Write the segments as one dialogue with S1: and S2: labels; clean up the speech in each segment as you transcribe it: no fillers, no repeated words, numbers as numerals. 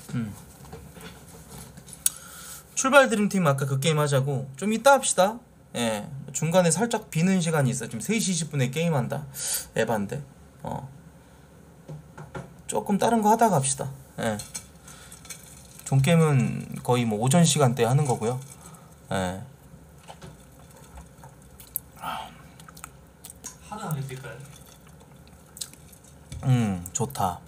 S1: 출발 드림팀 아까 그 게임 하자고. 좀 이따 합시다. 예, 중간에 살짝 비는 시간이 있어. 지금 3시 20분에 게임한다. 에반데. 조금 다른 거 하다가 합시다. 예. 종게임은 거의 뭐 오전 시간대 하는 거고요. 예.
S2: 하나 안 해드릴까요?
S1: 좋다.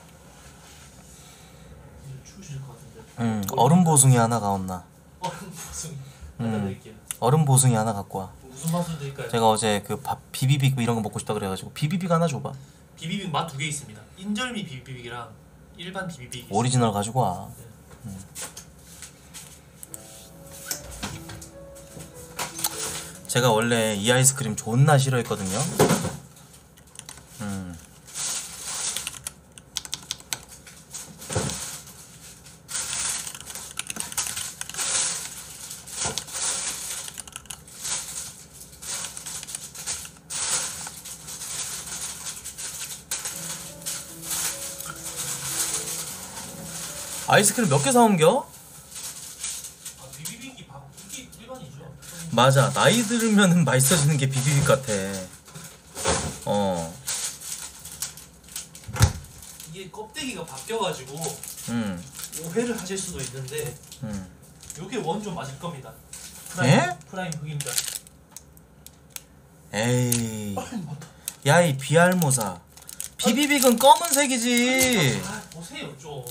S2: 추우실 것 같은데.
S1: 얼음 보숭이 하나 가온나.
S2: 얼음 보숭이 하나 드릴게요.
S1: 얼음 보숭이 하나 갖고 와.
S2: 무슨 맛으로 드릴까요?
S1: 제가 어제 그 비비빅 이런 거 먹고 싶다 그래가지고 비비빅 하나 줘봐.
S2: 비비빅 맛 2개 있습니다. 인절미 비비빅이랑 일반 비비빅.
S1: 오리지널 가지고 와.
S2: 네.
S1: 제가 원래 이 아이스크림 존나 싫어했거든요. 아이스크림 몇 개 사온겨?
S2: 비비빅이 이게 일반이죠.
S1: 맞아. 나이 들으면 맛있어지는 게 비비빅 같아.
S2: 이게 껍데기가 바뀌어가지고 오해를 하실 수도 있는데 요게 원조 맞을 겁니다. 프라임 흑임자.
S1: 에이. 야, 이 비알모사. 비비빅은 검은색이지.
S2: 보세요 좀.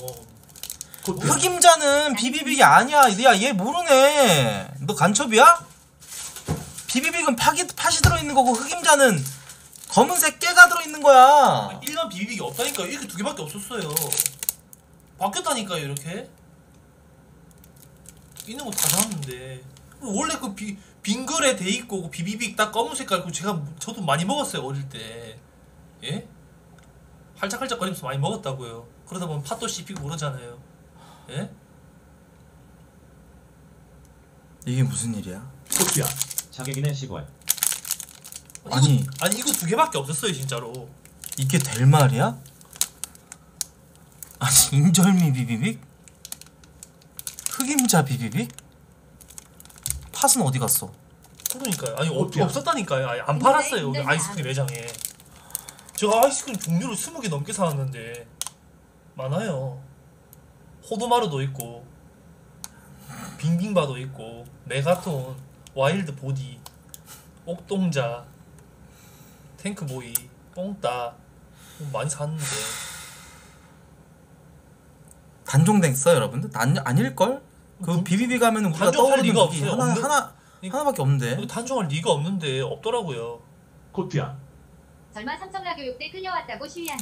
S1: 흑임자는 비비빅이 아니야. 야, 얘 모르네. 너 간첩이야? 비비빅은 팥이 들어있는 거고 흑임자는 검은색 깨가 들어있는 거야.
S2: 일반 비비빅이 없다니까요. 이렇게 2개밖에 없었어요. 바뀌었다니까요 이렇게. 있는 거 다 나왔는데 원래 그 빙글에 돼 있고 그 비비빅 딱 검은 색깔 그 저도 많이 먹었어요 어릴 때. 예? 활짝활짝거리면서 많이 먹었다고요. 그러다 보면 팥도 씹히고 그러잖아요. 예?
S1: 이게 무슨 일이야?
S3: 코피아 자객인의 시골.
S1: 아니
S2: 이거 2개밖에 없었어요 진짜로.
S1: 이게 될 말이야? 아니 인절미 비비빅? 흑임자 비비빅? 팥은 어디 갔어?
S2: 그러니까요. 아니 없었다니까요. 아니, 안 팔았어요 여기 아이스크림 매장에. 제가 아이스크림 종류를 20개 넘게 사왔는데 많아요. 호두마루도 있고 빙빙바도 있고 메가톤, 와일드 보디, 옥동자, 탱크보이, 뽕따 많이 샀는데.
S1: 단종된 써 여러분들? 아닐걸? 그 비비빅 하면 우리가
S2: 단종할
S1: 떠오르는
S2: 리가
S1: 무기
S2: 없어요.
S1: 하나밖에 없는데.
S2: 단종할 리가 없는데 없더라고요.
S3: 코피아
S4: 설마 삼성라 교육대 끌려왔다고 시위하네.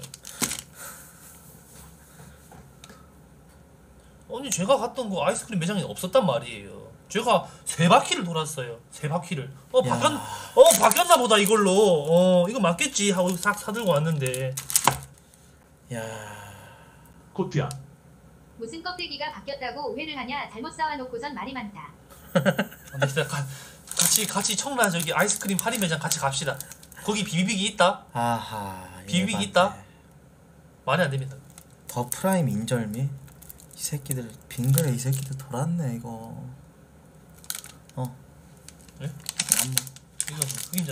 S2: 아니 제가 갔던 그 아이스크림 매장에 없었단 말이에요. 제가 3바퀴를 돌았어요. 3바퀴를. 바뀌었나 보다 이걸로. 이거 맞겠지 하고 싹 사들고 왔는데.
S1: 야.
S3: 코피아
S4: 무슨 껍데기가 바뀌었다고 오해를 하냐. 잘못 쌓아놓고선 말이 많다.
S2: 근데 진짜 같이 청라 저기 아이스크림 할인 매장 같이 갑시다. 거기 비비빅이 있다.
S1: 아하.
S2: 비비빅이 있다. 말이 안 됩니다.
S1: 더 프라임 인절미? 이 새끼들 빙그레 이 새끼들 돌았네 이거.
S2: 네? 안 먹. 이거 흑임자.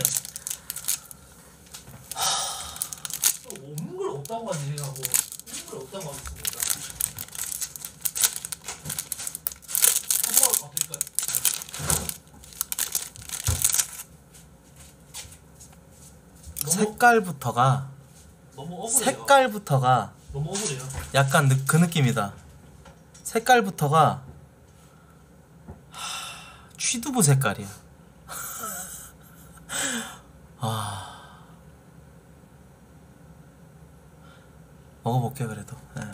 S2: 없는 걸 없다고 하지 하고 있는 걸 없다고 하겠습니다. 한번 어떨까요?
S1: 색깔부터가
S2: 너무 억울해요.
S1: 색깔부터가
S2: 너무 억울해요.
S1: 약간 그 느낌이다. 색깔부터가 취두부 색깔이야. 먹어볼게 그래도.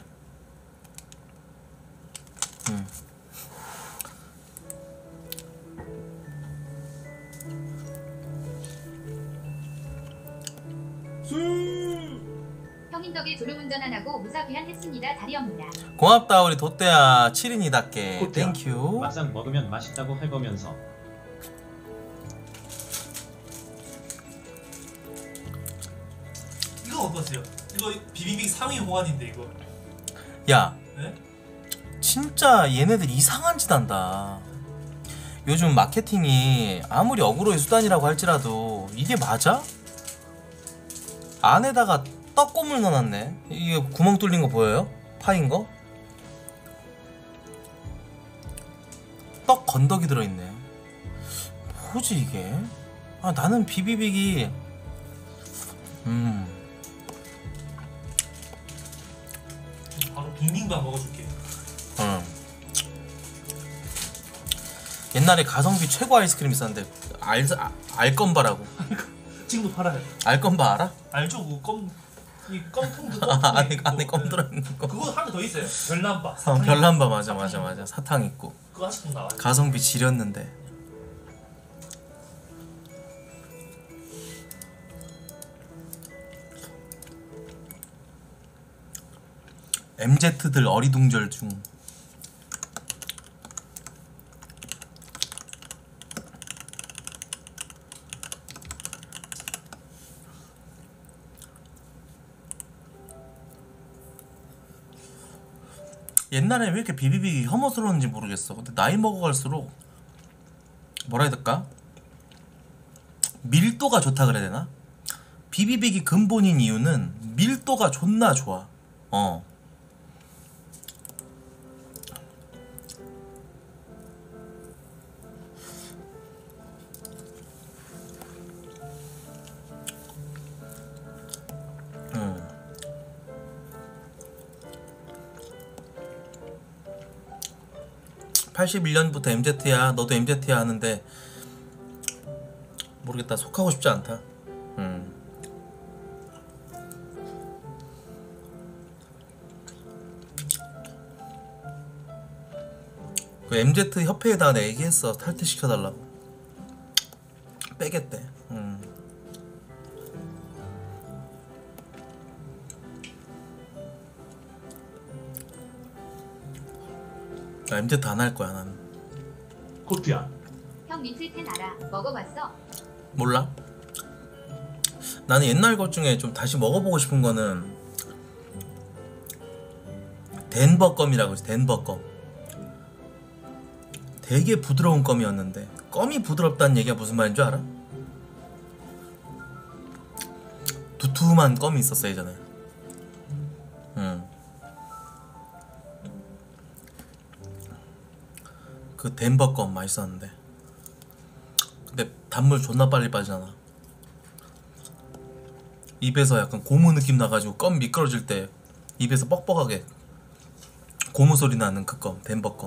S4: 형인 덕에 졸음운전 안 하고 무사 귀환했습니다. 다리옵니다.
S1: 고맙다 우리 도떼야 7인이답게.
S3: 코피아.
S1: 땡큐.
S3: 막상 먹으면 맛있다고 할 거면서.
S2: 이거 어떠세요? 이거 비비빅 상위 호환인데 이거.
S1: 야
S2: 네?
S1: 진짜 얘네들 이상한 짓 한다. 요즘 마케팅이 아무리 어그로의 수단이라고 할지라도 이게 맞아? 안에다가 떡고물 넣어놨네. 이게 구멍 뚫린 거 보여요? 파인 거? 떡 건더기 들어있네. 뭐지 이게? 아 나는 비비빅이
S2: 바로 빙빙밥 먹어줄게.
S1: 응. 옛날에 가성비 최고 아이스크림 있었는데 알건바라고.
S2: 지금도 팔아요.
S1: 알건바 알아?
S2: 알죠? 이 껌통도
S1: 안에 껌 들어있는 거.
S2: 그거 하나 더 있어요. 별남바.
S1: 별남바 맞아. 사탕 있고.
S2: 그거 아직도 나와요.
S1: 가성비 지렸는데. MZ들 어리둥절 중. 옛날에 왜 이렇게 비비빅이 혐오스러운지 모르겠어. 근데 나이 먹어갈수록 뭐라 해야 될까? 밀도가 좋다 그래야 되나? 비비빅이 근본인 이유는 밀도가 존나 좋아. 응. 81년부터 MZ야. 너도 MZ야 하는데 모르겠다. 속하고 싶지 않다. 그 MZ 협회에다가 내가 얘기했어. 탈퇴시켜달라고. 빼겠대. 나 MZ 안 할 거야 나는.
S3: 코트야.
S4: 형 리틀텐 알아? 먹어봤어?
S1: 몰라? 나는 옛날 것 중에 좀 다시 먹어보고 싶은 거는 덴버껌이라고 있어. 덴버껌. 되게 부드러운 껌이었는데, 껌이 부드럽다는 얘기가 무슨 말인 줄 알아? 두툼한 껌이 있었어 예전에. 그 덴버껌 맛있었는데, 근데 단물 존나 빨리 빠지잖아. 입에서 약간 고무 느낌 나가지고 껌 미끄러질 때 입에서 뻑뻑하게 고무 소리 나는 그 껌, 덴버껌.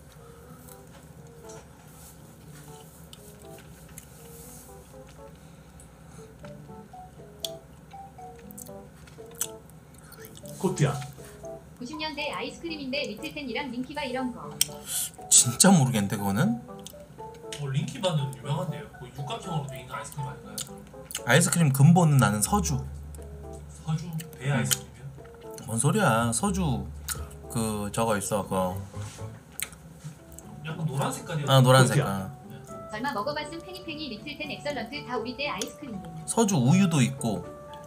S3: 코트야.
S4: 90년대 아이스크림인데 리틀텐이랑 링키바 이런 거.
S1: 진짜 모르겠는데 그거는?
S2: 링키바는 유명한데요. 그 육각형으로 돼 있는 아이스크림 아닌가요?
S1: 아이스크림 근본은 나는 서주.
S2: 서주 배 아이스크림이요?
S1: 뭔 소리야? 서주 그 저거 있어 그거.
S2: 약간 노란 색깔이요.
S1: 아 노란색.
S3: 그거야.
S4: 얼마 먹어봤음 페니페니 리틀텐 엑설런트 다 우리 때 아이스크림.
S1: 서주 우유도 있고.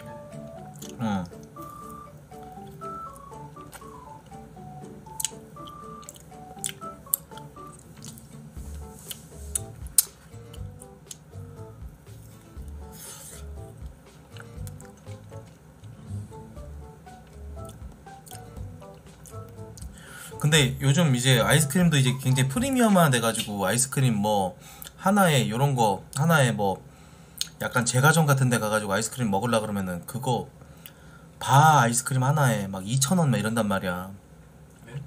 S1: 근데 요즘 이제 아이스크림도 이제 굉장히 프리미엄화 돼가지고 아이스크림 뭐 하나에 요런 거 하나에 뭐 약간 제과점 같은 데 가가지고 아이스크림 먹으려 그러면은 그거 바 아이스크림 하나에 막 2,000원 막 이런단 말이야.
S2: 네?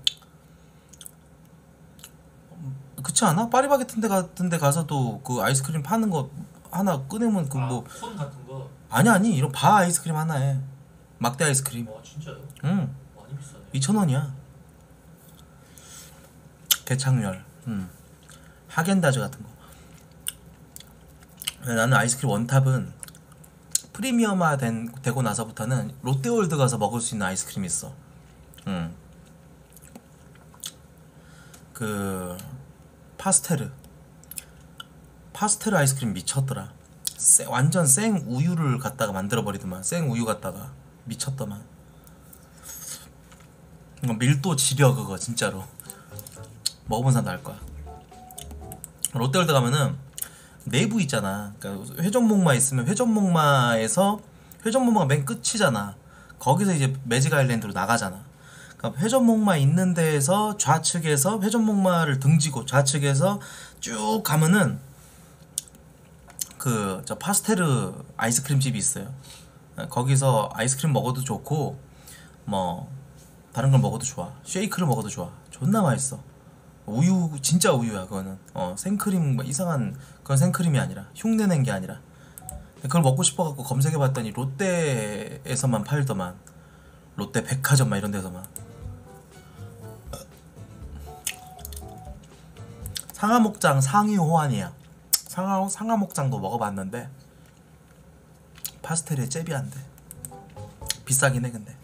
S1: 그렇지 않아? 파리바게트 같은 데 가서도 그 아이스크림 파는 거 하나 꺼내면 그 뭐
S2: 콘 같은 거.
S1: 아니 이런 바 아이스크림 하나에 막대 아이스크림.
S2: 와 진짜요?
S1: 응.
S2: 많이 비싸네.
S1: 2,000원이야. 대창렬. 하겐다즈 같은 거. 나는 아이스크림 원탑은 프리미엄화 되고 나서부터는 롯데월드 가서 먹을 수 있는 아이스크림이 있어. 그 파스테르 아이스크림 미쳤더라. 완전 생 우유를 갖다가 만들어 버리더만. 생 우유 갖다가 미쳤더만. 이거 밀도 지려 그거 진짜로. 먹어본 사람도 알 거야. 롯데월드 가면은 내부 있잖아. 그러니까 회전목마 있으면 회전목마에서 회전목마가 맨 끝이잖아. 거기서 이제 매직 아일랜드로 나가잖아. 그러니까 회전목마 있는 데에서 좌측에서 회전목마를 등지고 좌측에서 쭉 가면은 그 저 파스테르 아이스크림 집이 있어요. 거기서 아이스크림 먹어도 좋고 뭐 다른 걸 먹어도 좋아. 쉐이크를 먹어도 좋아. 존나 맛있어. 우유 진짜 우유야 그거는. 생크림 뭐 이상한 그런 생크림이 아니라 흉내낸 게 아니라. 그걸 먹고 싶어갖고 검색해봤더니 롯데에서만 팔더만. 롯데 백화점 막 이런 데서만. 상하목장 상위 호환이야. 상하목장도 먹어봤는데 파스텔에 잽이 안 돼. 비싸긴 해 근데.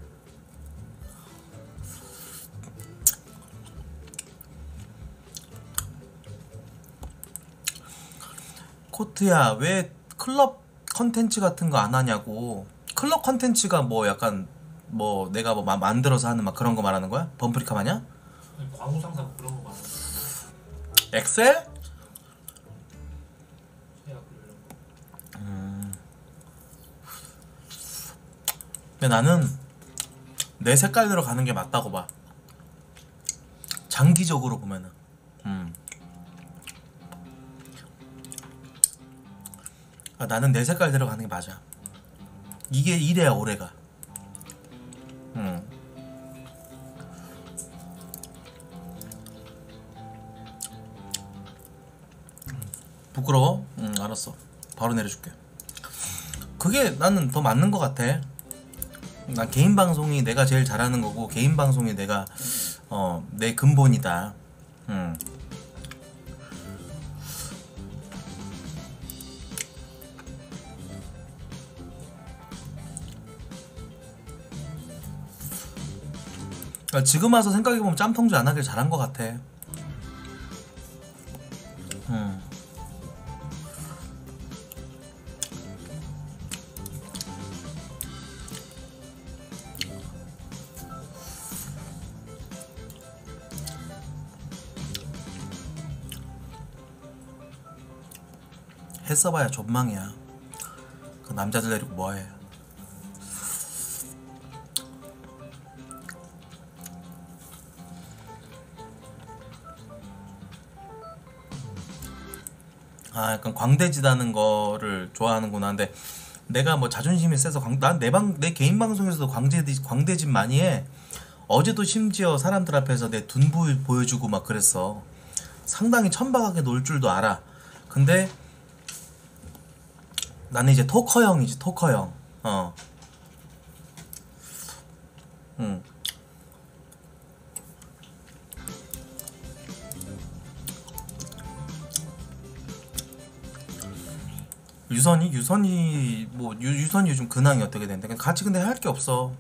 S1: 코트야 왜 클럽 컨텐츠 같은 거 안 하냐고. 클럽 컨텐츠가 뭐 약간 뭐 내가 뭐 만들어서 하는 막 그런 거 말하는 거야? 범프리카 마냥?
S2: 광고 상사 뭐 그런 거 말하는 거.
S1: 엑셀?
S2: 해야 이런 거.
S1: 근데 나는 내 색깔대로 가는 게 맞다고 봐. 장기적으로 보면은. 나는 내 색깔대로 가는 게 맞아. 이게 이래야 오래가. 부끄러워? 알았어. 바로 내려줄게. 그게 나는 더 맞는 것 같아. 난 개인 방송이 내가 제일 잘하는 거고 개인 방송이 내가 내 근본이다. 지금 와서 생각해보면 짬통주 안 하길 잘한 것 같아. 했어봐야 존망이야. 그 남자들 데리고 뭐해. 약간 광대지다는 거를 좋아하는구나. 근데 내가 뭐 자존심이 세서 난 내 개인 방송에서도 광대집 많이 해. 어제도 심지어 사람들 앞에서 내 둔 보여주고 막 그랬어. 상당히 천박하게 놀 줄도 알아. 근데 나는 이제 토커형이지. 토커형. 유선이 뭐 유선이 요즘 근황이 어떻게 되는데? 같이 근데 할 게 없어.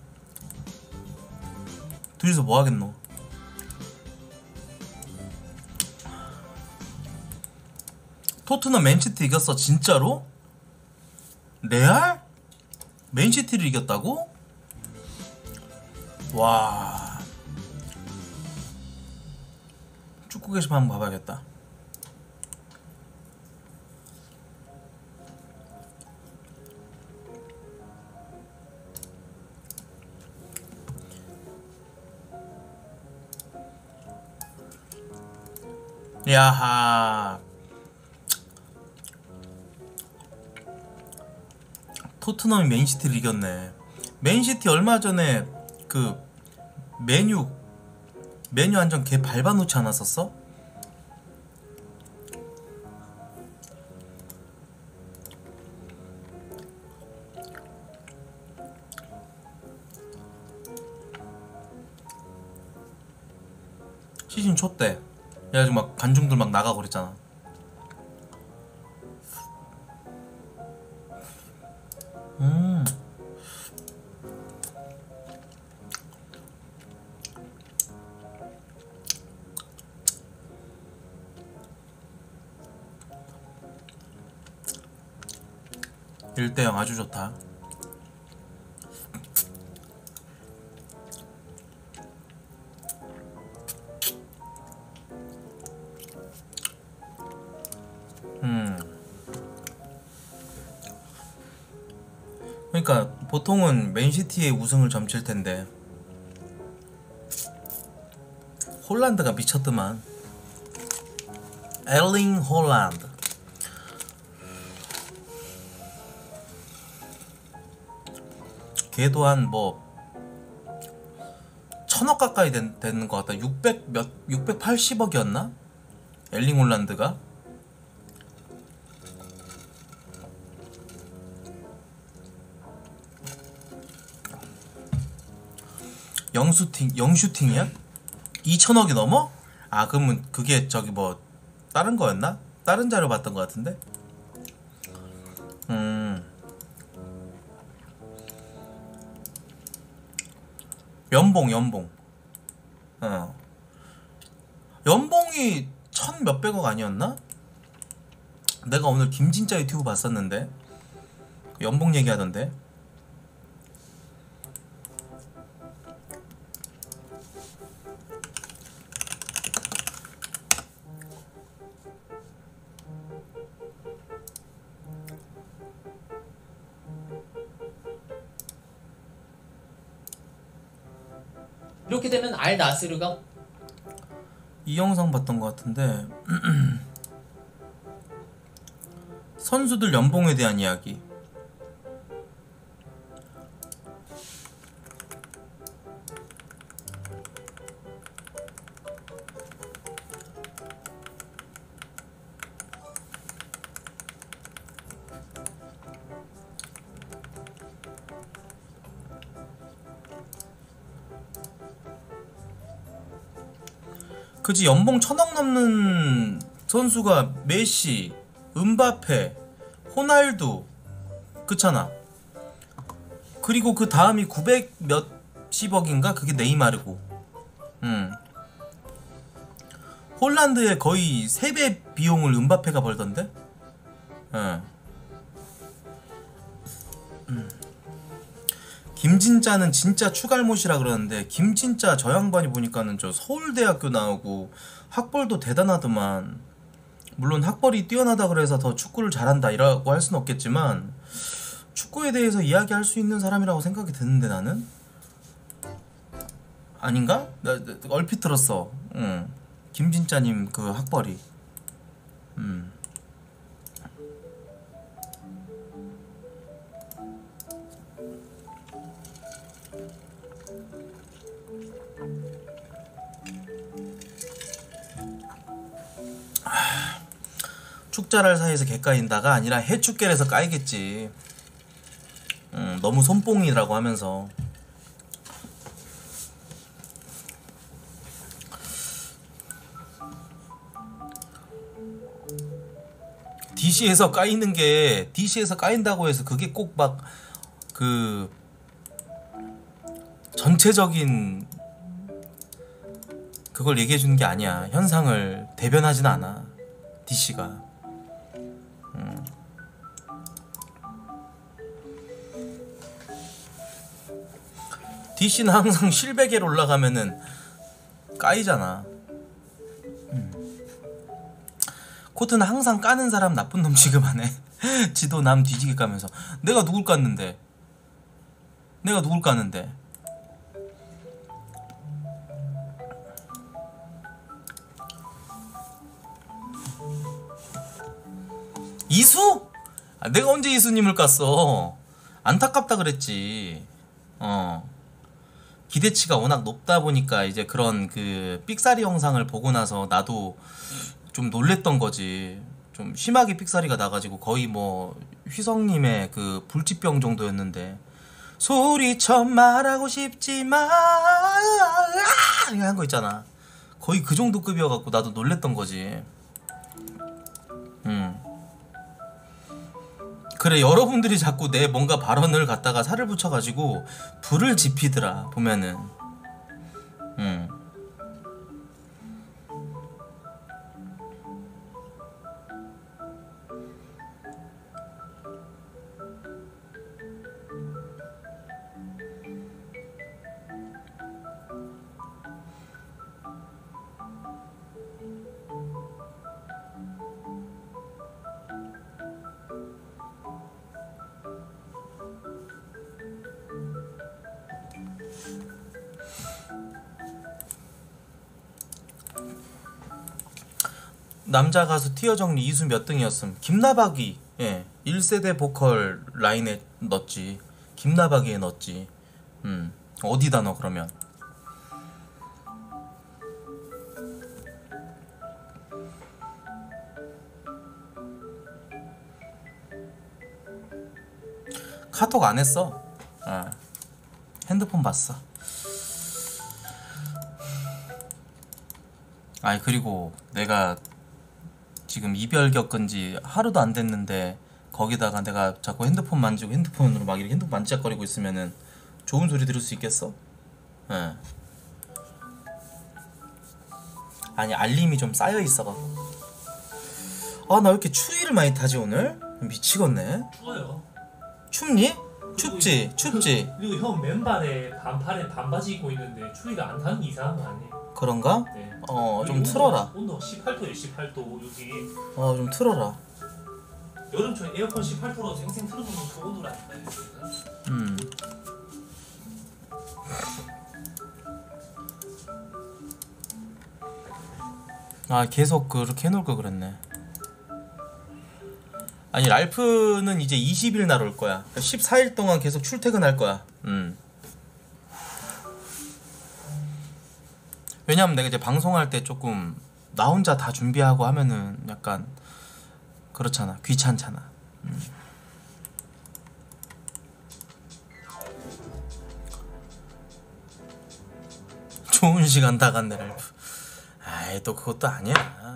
S1: 둘이서 뭐 하겠노? 토트넘 맨시티 이겼어 진짜로? 레알? 맨시티를 이겼다고? 와. 축구 게시판 한번 봐봐야겠다. 야하. 토트넘이 맨시티를 이겼네. 맨시티 얼마 전에 그 메뉴 한정 걔 밟아놓지 않았었어? 시즌 초 때. 그래가지고 막 관중들 막 나가고 그랬잖아. 일 대 0 아주 좋다. 그러니까 보통은 맨시티의 우승을 점칠 텐데 홀란드가 미쳤더만. 엘링 홀란드. 걔도 한 뭐 1000억 가까이 되는 것 같다. 680억이었나? 엘링 홀란드가. 영슈팅이야? 2000억이 넘어? 아 그러면 그게 저기 뭐 다른 거였나? 다른 자료 봤던 것 같은데? 연봉 연봉이 1000 몇백억 아니었나? 내가 오늘 김진짜 유튜브 봤었는데 연봉 얘기하던데.
S5: 이렇게 되면 알 나스르가
S1: 이 영상 봤던 것 같은데 선수들 연봉에 대한 이야기. 그지. 연봉 1000억 넘는 선수가 메시, 음바페, 호날두 그렇잖아. 그리고 그 다음이 900 몇십억인가? 그게 네이마르고. 홀란드의 거의 3배 비용을 음바페가 벌던데? 김진짜는 진짜 추갈못이라 그러는데 김진짜 저 양반이 보니까는 저 서울대학교 나오고 학벌도 대단하더만. 물론 학벌이 뛰어나다 그래서 더 축구를 잘한다 이라고 할 수는 없겠지만 축구에 대해서 이야기할 수 있는 사람이라고 생각이 드는데 나는? 아닌가? 나 얼핏 들었어. 김진짜님 그 학벌이. 축자랄 사이에서 개 까인다가 아니라 해축계에서 까이겠지. 너무 손뽕이라고 하면서. DC에서 까이는 게 DC에서 까인다고 해서 그게 꼭 막 그 전체적인 그걸 얘기해 주는 게 아니야. 현상을 대변하진 않아 DC가. DC는 항상 실베개로 올라가면은 까이잖아. 코트는 항상 까는 사람 나쁜 놈 취급하네. 지도 남 뒤지게 까면서 내가 누굴 깠는데? 내가 누굴 깠는데? 이수? 아, 내가 언제 이수님을 깠어? 안타깝다 그랬지. 기대치가 워낙 높다 보니까 이제 그런 그 삑사리 영상을 보고 나서 나도 좀 놀랬던 거지. 좀 심하게 삑사리가 나가지고 거의 뭐 휘성님의 그 불치병 정도였는데 소리쳐 말하고 싶지만 한 거 있잖아. 거의 그 정도 급이어갖고 나도 놀랬던 거지. 그래, 여러분들이 자꾸 내 뭔가 발언을 갖다가 살을 붙여가지고 불을 지피더라 보면은. 남자 가수 티어 정리 이수 몇 등이었음? 김나박이 1세대 보컬 라인에 넣었지. 김나박이에 넣었지. 어디다 넣어 그러면? 카톡 안 했어. 핸드폰 봤어. 아니 그리고 내가 지금 이별 겪은 지 하루도 안 됐는데 거기다가 내가 자꾸 핸드폰 만지고 핸드폰으로 막 이렇게 핸드폰 만지작거리고 있으면은 좋은 소리 들을 수 있겠어? 예. 아니 알림이 좀 쌓여 있어가. 아 나 왜 이렇게 추위를 많이 타지 오늘? 미치겠네.
S2: 추워요.
S1: 춥니? 춥지? 춥지?
S2: 그리고 형 맨발에 반팔에 반바지 입고 있는데 추위가 안 타는 게 이상한 거 아니에요?
S1: 그런가?
S2: 네.
S1: 좀 틀어라.
S2: 온도 18도에 18도 여기.
S1: 좀 틀어라.
S2: 여름철 에어컨 18도로 생생 틀어놓으면 그 온도라니까.
S1: 계속 그렇게 해놓을 걸 그랬네. 아니 랄프는 이제 20일 날 올 거야. 14일 동안 계속 출퇴근할 거야. 왜냐면 내가 이제 방송할 때 조금 나 혼자 다 준비하고 하면은 약간 그렇잖아. 귀찮잖아. 좋은 시간 다 갔네 랄프. 아이 또 그것도 아니야.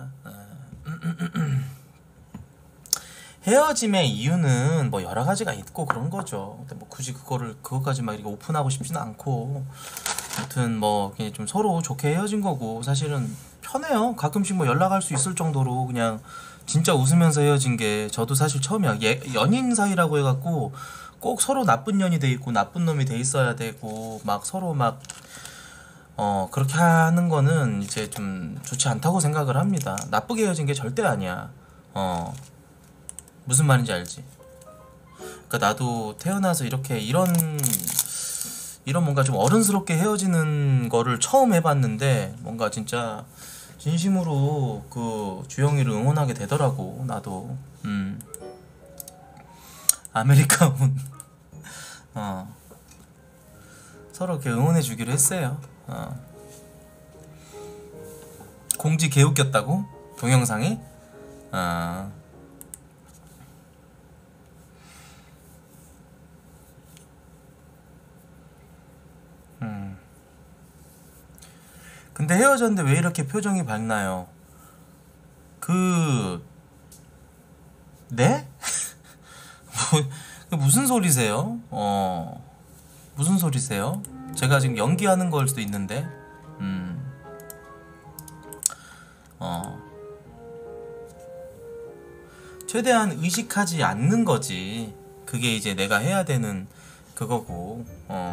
S1: 헤어짐의 이유는 뭐 여러 가지가 있고 그런 거죠. 근데 뭐 굳이 그것까지 막 이렇게 오픈하고 싶지는 않고, 아무튼 뭐 그냥 좀 서로 좋게 헤어진 거고 사실은 편해요. 가끔씩 뭐 연락할 수 있을 정도로 그냥 진짜 웃으면서 헤어진 게 저도 사실 처음이야. 연인 사이라고 해갖고 꼭 서로 나쁜 년이 돼 있고 나쁜 놈이 돼 있어야 되고 막 서로 막 그렇게 하는 거는 이제 좀 좋지 않다고 생각을 합니다. 나쁘게 헤어진 게 절대 아니야. 무슨 말인지 알지? 그러니까 나도 태어나서 이런 뭔가 좀 어른스럽게 헤어지는 거를 처음 해봤는데 뭔가 진짜 진심으로 그 주영이를 응원하게 되더라고. 나도 아메리카운 서로 이렇게 응원해 주기로 했어요. 공지 개웃겼다고? 동영상이? 근데 헤어졌는데 왜 이렇게 표정이 밝나요? 네? 무슨 소리세요? 무슨 소리세요? 제가 지금 연기하는 걸 수도 있는데. 최대한 의식하지 않는 거지. 그게 이제 내가 해야 되는 그거고.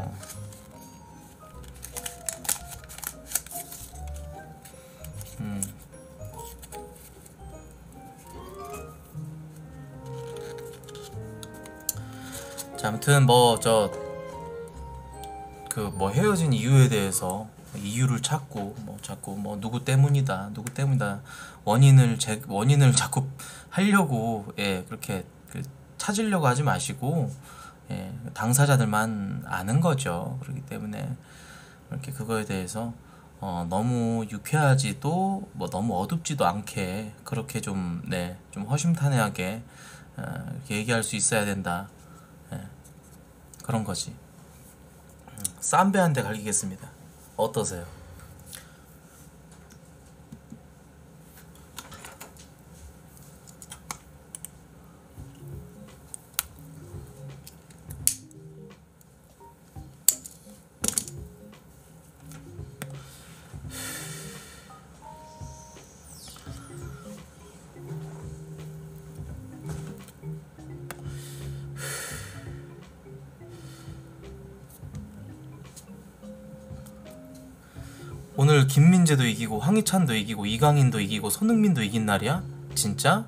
S1: 자, 아무튼 뭐 헤어진 이유에 대해서 이유를 찾고 자꾸 누구 때문이다 원인을 자꾸 하려고 그렇게 찾으려고 하지 마시고 당사자들만 아는 거죠. 그렇기 때문에 이렇게 그거에 대해서 너무 유쾌하지도 너무 어둡지도 않게 그렇게 좀 허심탄회하게 이렇게 얘기할 수 있어야 된다. 그런 거지. 쌈배 한 대 갈기겠습니다. 어떠세요? 오늘 김민재도 이기고 황희찬도 이기고 이강인도 이기고 손흥민도 이긴 날이야? 진짜?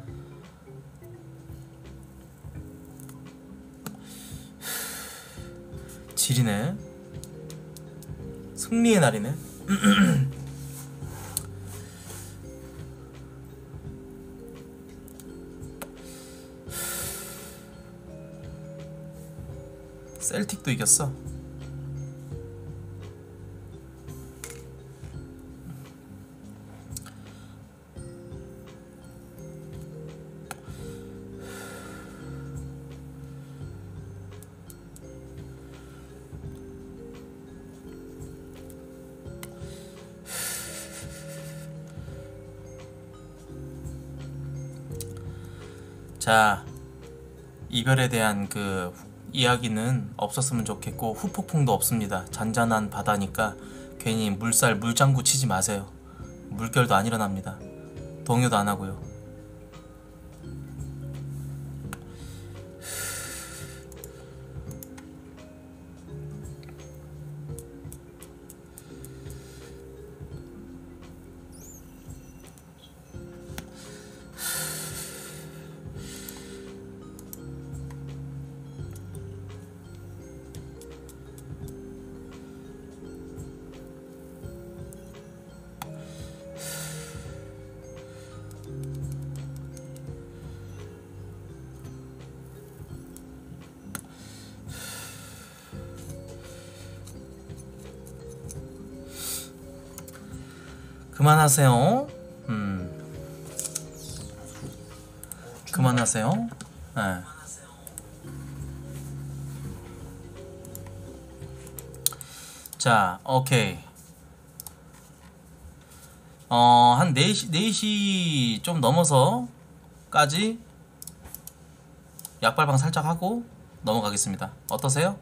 S1: 지리네. 승리의 날이네. 셀틱도 이겼어. 자, 이별에 대한 그 이야기는 없었으면 좋겠고 후폭풍도 없습니다. 잔잔한 바다니까 괜히 물장구 치지 마세요. 물결도 안 일어납니다. 동요도 안 하고요. 그만하세요. 그만하세요. 네. 자, 오케이. 한 4시 좀 넘어서까지 약발방 살짝 하고 넘어가겠습니다. 어떠세요?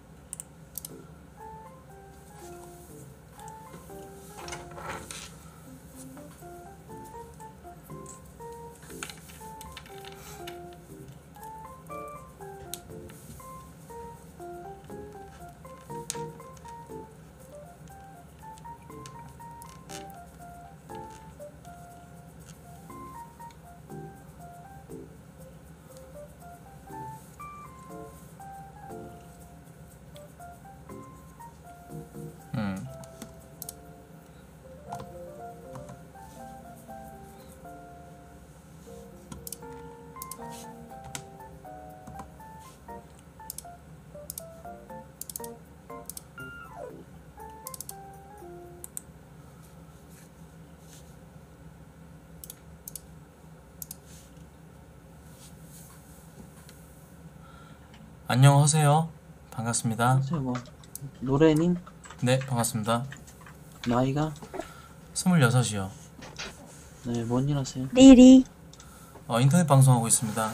S1: 안녕하세요. 반갑습니다.
S6: 안녕하세요. 뭐 노래님
S1: 네, 반갑습니다.
S6: 나이가
S1: 26이요.
S6: 네, 뭔 일 하세요?
S7: 리리
S1: 인터넷 방송하고 있습니다.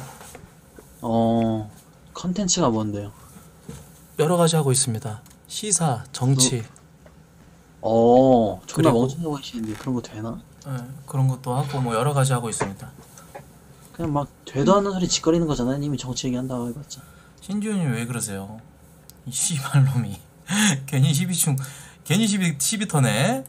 S6: 컨텐츠가 뭔데요?
S1: 여러 가지 하고 있습니다. 시사, 정치,
S6: 존나
S1: 그리고-
S6: 멍청하고 계시는데 그런 거 되나?
S1: 그런 것도 하고 뭐 여러 가지 하고 있습니다.
S6: 그냥 막 되도 않는 소리 짓거리는 거잖아요. 님이 정치 얘기한다고 해봤자.
S1: 신지훈님 왜 그러세요? 이 씨발놈이 괜히 시비터네.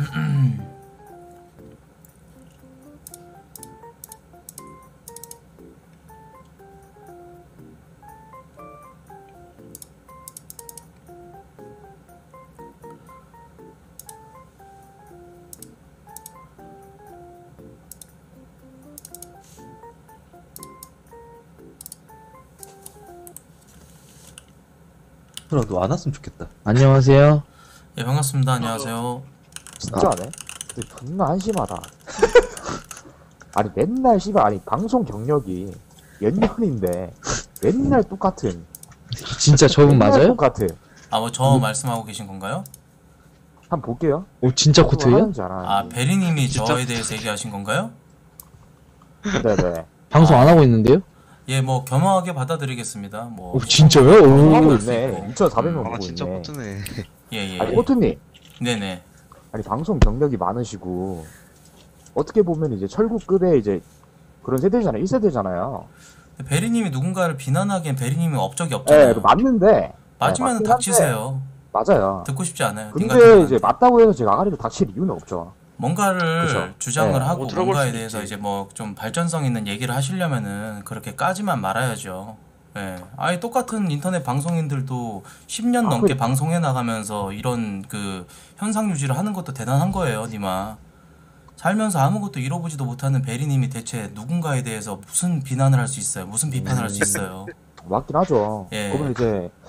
S8: 너 안 왔으면 좋겠다.
S9: 안녕하세요.
S1: 예, 반갑습니다. 안녕하세요.
S8: 진짜네? 근데 존나 한심하다. 아니 맨날 씨발 아니 방송 경력이 몇 년인데 맨날 똑같은.
S9: 진짜 저분
S8: 맨날
S9: 맞아요?
S8: 똑같은.
S1: 뭐 저 말씀하고 계신 건가요?
S8: 한번 볼게요.
S9: 오 진짜
S8: 뭐
S9: 코트예요?
S8: 하는지 알아요.
S1: 베리님이 저에 대해서 얘기하신 건가요?
S8: 네네.
S9: 방송 안 하고 있는데요?
S1: 예, 뭐 겸허하게 받아들이겠습니다. 뭐
S9: 오 진짜요?
S8: 하고
S9: 오.
S8: 있네. 2,400명 보고
S10: 진짜
S8: 있네.
S10: 코트네.
S1: 예.
S8: 아니 꼬트님.
S1: 네네.
S8: 아니 방송 경력이 많으시고 어떻게 보면 이제 철구급의 이제 그런 세대잖아요. 1세대잖아요.
S1: 베리님이 누군가를 비난하기엔 베리님이 업적이 없잖아요.
S8: 네, 맞는데.
S1: 맞으면
S8: 맞긴
S1: 닥치세요.
S8: 맞아요.
S1: 듣고 싶지 않아요.
S8: 근데
S1: 인간
S8: 이제 맞다고 해서 제가 아가리를 닥칠 이유는 없죠.
S1: 뭔가를
S8: 그쵸.
S1: 주장을
S8: 네.
S1: 하고
S10: 들어볼
S1: 뭔가에
S10: 수도
S1: 대해서
S10: 있지.
S1: 이제 뭐 좀 발전성 있는 얘기를 하시려면은 그렇게 까지만 말아야죠. 예. 아예 똑같은 인터넷 방송인들도 10년 넘게 방송해 나가면서 이런 그 현상 유지를 하는 것도 대단한 거예요, 니마. 살면서 아무것도 이뤄보지도 못하는 베리님이 대체 누군가에 대해서 무슨 비난을 할 수 있어요? 무슨 비판을 할 수 있어요?
S8: 맞긴 하죠.
S1: 예.
S8: 그러면 이제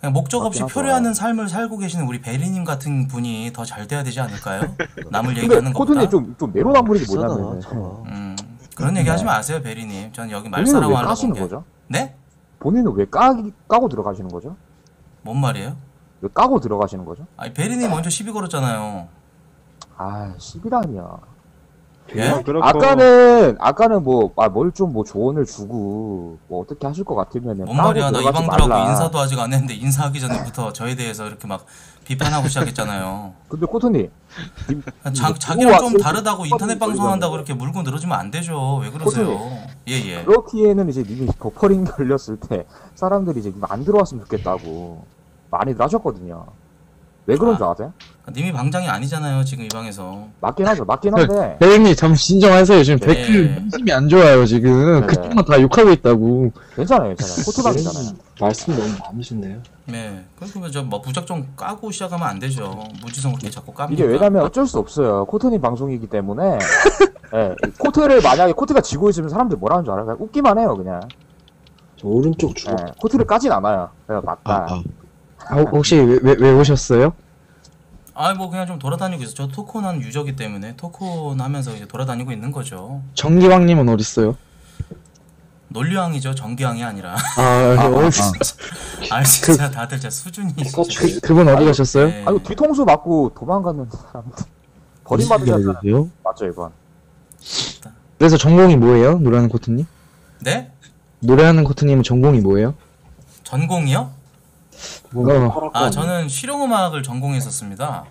S1: 그냥 목적 없이
S8: 맞긴 하죠.
S1: 표류하는 삶을 살고 계시는 우리 베리님 같은 분이 더 잘 돼야 되지 않을까요? 남을
S8: 근데
S1: 얘기하는 것보다.
S8: 코트님 좀 내로남불이
S6: 비싸다,
S8: 뭐냐면
S6: 저거.
S1: 그런 얘기 하지 마세요, 베리님. 전 여기
S8: 본인은
S1: 말싸움
S8: 왜
S1: 하려고 온
S8: 까시는
S1: 게.
S8: 거죠?
S1: 네?
S8: 본인은 왜 까고 들어가시는 거죠?
S1: 뭔 말이에요?
S8: 왜 까고 들어가시는 거죠?
S1: 아니 베리님 먼저 시비 걸었잖아요.
S8: 아 10이라니요.
S1: 예?
S8: 아까는 뭘 좀 조언을 주고 뭐 어떻게 하실 것 같으면은
S1: 뭔 말이야? 나 이 방
S8: 들어가지
S1: 들어가고
S8: 말라.
S1: 인사도 아직 안 했는데 인사하기 전부터 저에 대해서 이렇게 막 비판하고 시작했잖아요.
S8: 근데 코트님
S1: 자기랑 좀
S8: 왔을 때
S1: 다르다고 인터넷
S8: 버퍼링
S1: 방송한다고
S8: 걸리잖아요.
S1: 그렇게 물고 늘어지면 안 되죠. 왜 그러세요? 예예.
S8: 그렇기에는 이제 님이 버퍼링 걸렸을 때 사람들이 이제 님 안 들어왔으면 좋겠다고 많이들 하셨거든요. 왜 그런 줄 아세요?
S1: 님이 방장이 아니잖아요. 지금 이 방에서.
S8: 맞긴 한데
S9: 대리님 잠시 진정하세요. 지금
S1: 네.
S9: 댓글 힘이 안 좋아요 지금.
S8: 네.
S9: 그쪽만 다 욕하고 있다고.
S8: 괜찮아요. 코트방이잖아요.
S6: 말씀 너무 많으신데요.
S1: 네. 그러면 저뭐 무작정 까고 시작하면 안 되죠. 무지성 그렇게 자꾸 깝니까?
S8: 이게 왜냐면 어쩔 수 없어요. 코트님 방송이기 때문에 예, 만약에 코트가 지고 있으면 사람들 뭐라는 줄 알아요? 그냥 웃기만 해요 그냥.
S6: 저 오른쪽 주걱.
S8: 예, 코트를 까진 않아요. 그래서 맞다.
S9: 혹시 왜 오셨어요?
S1: 뭐 그냥 좀 돌아다니고 있어. 저 토콘한 유저기 때문에 토콘 하면서 이제 돌아다니고 있는 거죠.
S9: 정기왕님은 어딨어요?
S1: 논리왕이죠. 정기왕이 아니라. 진짜 다들 진짜 수준이.
S9: 그분 어디 가셨어요?
S1: 네.
S8: 아이고 뒤통수 맞고 도망가는 사람들 버림받으셨잖아요. 맞죠 이건.
S9: 그래서 전공이 뭐예요? 노래하는 코트님?
S1: 네?
S9: 노래하는 코트님은 전공이 뭐예요?
S1: 전공이요?
S9: 어.
S1: 저는 실용음악을 전공했었습니다.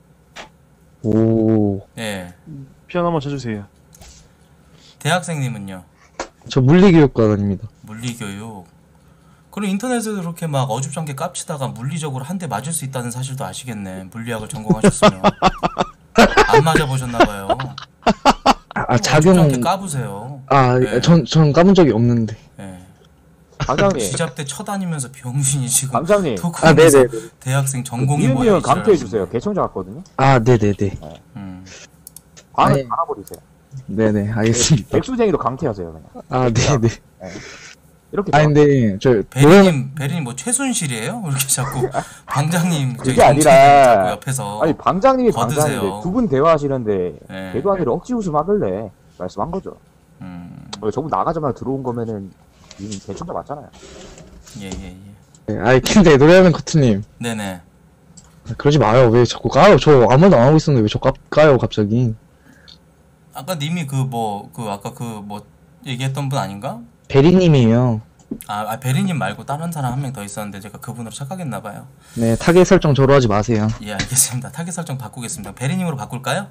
S9: 오.
S1: 예.
S7: 피아노 한번 쳐주세요.
S1: 대학생님은요?
S9: 저 물리교육과입니다.
S1: 물리교육. 그리고 인터넷에서 그렇게 막 어줍잖게 깝치다가 물리적으로 한 대 맞을 수 있다는 사실도 아시겠네. 물리학을 전공하셨으면. 안 맞아보셨나봐요.
S9: 작용.
S1: 어줍잖게 까부세요. 네.
S9: 전 까본 적이 없는데.
S1: 예.
S8: 방장님.
S1: 지잡대 쳐다니면서 병신이 지금
S8: 방장님.
S1: 토크에서
S9: 네네.
S1: 대학생 전공이
S8: 니은이은
S1: 뭐예요?
S8: 강퇴해주세요. 개청자 같거든요.
S9: 네네네.
S8: 방을
S9: 아니.
S8: 갈아버리세요.
S9: 네네, 알겠습니다.
S8: 백수쟁이도 강퇴하세요 그냥.
S9: 네네.
S8: 이렇게.
S9: 근데 저
S1: 베리님 뭐 최순실이에요? 왜 이렇게 자꾸 방장님 저기
S8: 그게 아니라
S1: 자꾸 옆에서
S8: 아니 방장님이
S1: 거드세요.
S8: 방장인데 두 분 대화하시는데
S1: 네.
S8: 걔도 아니라 억지 웃음 하길래 말씀한 거죠. 저분 나가자마자 들어온 거면은 이미 개청자 맞잖아요.
S1: 예예예.
S9: 근데 노래하는 코트님.
S1: 네네.
S9: 그러지 마요. 왜 자꾸 까요? 저 아무 말도 안 하고 있었는데 왜 저 까요 갑자기?
S1: 아까 님이 아까 얘기했던 분 아닌가?
S9: 베리님이에요.
S1: 베리님 말고 다른 사람 한 명 더 있었는데 제가 그분으로 착각했나봐요.
S9: 네, 타겟 설정 저로 하지 마세요.
S1: 예 알겠습니다. 타겟 설정 바꾸겠습니다. 베리님으로 바꿀까요?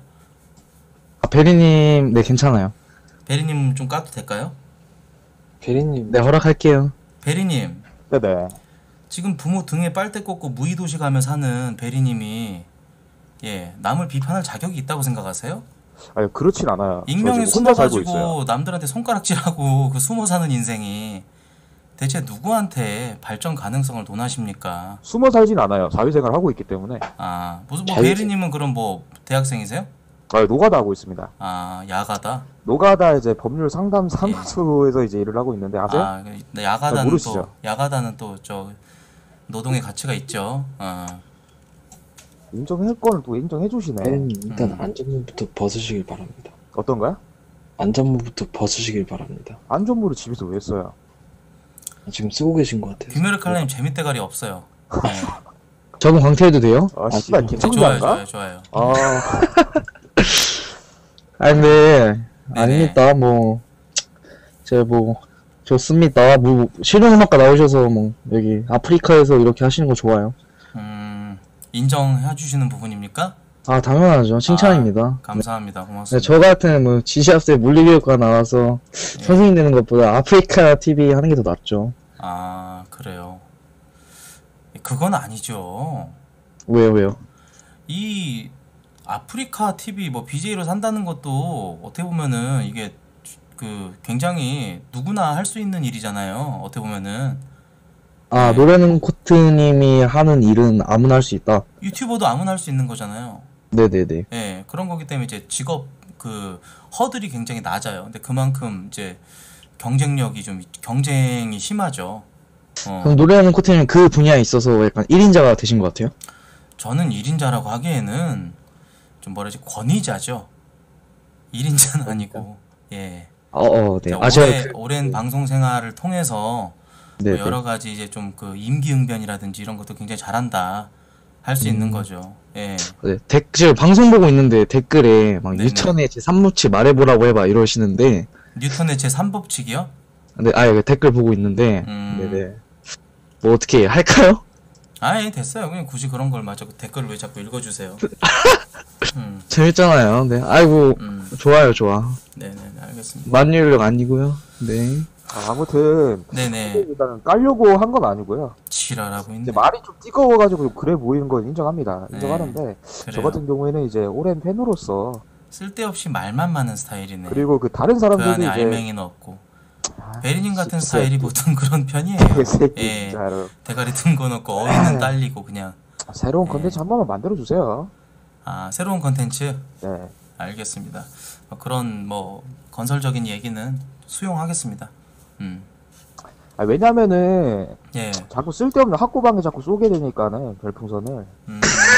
S9: 베리님, 네 괜찮아요.
S1: 베리님 좀 까도 될까요?
S6: 베리님.
S9: 네, 허락할게요.
S1: 베리님.
S8: 네네.
S1: 지금 부모 등에 빨대 꽂고 무의도시 가며 사는 베리님이 남을 비판할 자격이 있다고 생각하세요?
S8: 아니 그렇진 않아요.
S1: 익명에
S8: 저 지금 혼자 살고
S1: 숨어가지고
S8: 있어요.
S1: 남들한테 손가락질하고 그 숨어 사는 인생이 대체 누구한테 발전 가능성을 논하십니까?
S8: 숨어 살진 않아요. 사회생활 하고 있기 때문에.
S1: 무슨 베리님은 그럼 대학생이세요?
S8: 노가다 하고 있습니다.
S1: 야가다?
S8: 노가다 이제 법률 상담 사무소에서 이제 일을 하고 있는데 아세요?
S1: 네, 야가다는
S8: 모르시죠?
S1: 야가다는 또 노동의 가치가 있죠.
S8: 인정할 거는 또 인정해 주시네.
S6: 일단 안전모부터 벗으시길 바랍니다.
S8: 어떤 거야?
S6: 안전모부터 벗으시길 바랍니다.
S8: 안전모를 집에서 왜 써요?
S6: 지금 쓰고 계신 것 같아요.
S1: 귀멸의 칼날님 재밌대가리 없어요.
S9: 저분 강퇴해도 돼요?
S8: 씨발 개청자인가?
S1: 좋아요.
S9: 근데 아닙니다. 좋습니다. 실용음악가 나오셔서 여기 아프리카에서 이렇게 하시는 거 좋아요.
S1: 인정해 주시는 부분입니까?
S9: 당연하죠. 칭찬입니다.
S1: 감사합니다. 고맙습니다.
S9: 네, 저 같은 지시합세 물리교육과 나와서 선생님 되는 것보다 아프리카 TV 하는 게 더 낫죠.
S1: 그래요. 그건 아니죠.
S9: 왜요?
S1: 이 아프리카 TV BJ로 산다는 것도 어떻게 보면은 이게 굉장히 누구나 할 수 있는 일이잖아요. 어떻게 보면은.
S9: 노래는 코트님이 하는 일은 아무나 할 수 있다.
S1: 유튜버도 아무나 할 수 있는 거잖아요.
S9: 네네네.
S1: 예, 그런 거기 때문에 이제 직업 허들이 굉장히 낮아요. 근데 그만큼 이제 경쟁이 심하죠.
S9: 그럼 노래하는 코트님 그 분야에 있어서 약간 1인자가 되신 것 같아요?
S1: 저는 1인자라고 하기에는 좀 뭐라지 권위자죠. 1인자는 아니고 예.
S9: 네.
S1: 오랜 방송 생활을 통해서
S9: 네,
S1: 뭐 여러 가지 이제 좀 그 임기응변이라든지 이런 것도 굉장히 잘한다 할 수 있는 거죠. 예.
S9: 네. 제가 방송 보고 있는데 댓글에 막
S1: 네네.
S9: 뉴턴의 제3법칙 말해보라고 해봐 이러시는데
S1: 뉴턴의 제3법칙이요?
S9: 근데 댓글 보고 있는데 네네. 뭐 어떻게 할까요?
S1: 아예 됐어요. 그냥 굳이 그런 걸 마저 댓글을 왜 자꾸 읽어주세요.
S9: 재밌잖아요. 네. 아이고 좋아요 좋아.
S1: 네네 알겠습니다.
S9: 만유력 아니고요. 네.
S8: 아무튼
S1: 네네
S8: 일단은 깔려고 한 건 아니고요.
S1: 지랄하고 있네.
S8: 이제 말이 좀 띠꺼워가지고 그래 보이는 건 인정합니다.
S1: 네.
S8: 인정하는데 저
S1: 그래요.
S8: 같은 경우에는 이제 오랜 팬으로서
S1: 쓸데없이 말만 많은 스타일이네.
S8: 그리고 그 다른
S1: 그
S8: 사람들도
S1: 안에
S8: 이제
S1: 알맹이는 없고. 베리님 같은
S8: 진짜
S1: 스타일이 보통 그런 편이에요.
S8: 개새끼
S1: 예.
S8: 진짜로.
S1: 대가리 든 거 넣고 어휘는 딸리고 그냥.
S8: 새로운 컨텐츠 한 번만 만들어 주세요.
S1: 아 새로운 컨텐츠
S8: 네.
S1: 알겠습니다. 그런 뭐 건설적인 얘기는 수용하겠습니다.
S8: 왜냐면은
S1: 예.
S8: 자꾸 쓸데없는 학고방에 자꾸 쏘게 되니까는 별풍선을
S1: 음,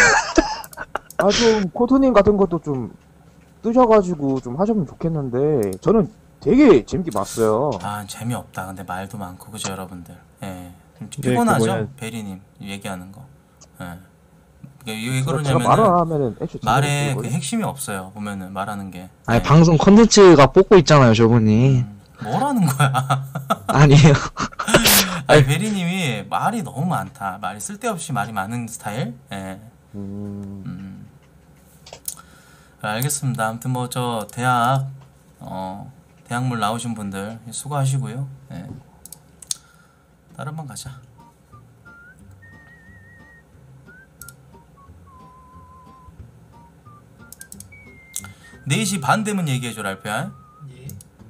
S8: 좀 코트님 같은 것도 좀 뜨셔가지고 좀 하셨으면 좋겠는데 저는 되게 재밌게 봤어요.
S1: 아 재미없다. 근데 말도 많고 그죠 여러분들. 예. 좀
S7: 네,
S1: 피곤하죠
S7: 그 뭐야.
S1: 베리님 얘기하는 거. 예. 왜
S8: 제가 말을
S1: 그러냐면은
S8: 하면은 애초에
S1: 말에
S8: 재미없는
S1: 그
S8: 거예요.
S1: 핵심이 없어요. 보면은 말하는 게.
S9: 아니
S1: 예.
S9: 방송 컨텐츠가 뽑고 있잖아요 저분이.
S1: 뭐라는 거야?
S9: 아니에요.
S1: 아니 베리님이 말이 너무 많다. 말이 쓸데없이 말이 많은 스타일. 예. 알겠습니다. 아무튼 뭐 저 대학물 나오신 분들 수고하시고요. 예. 다른 번 가자. 네시 반 되면 얘기해줘 랄페야.
S2: 예.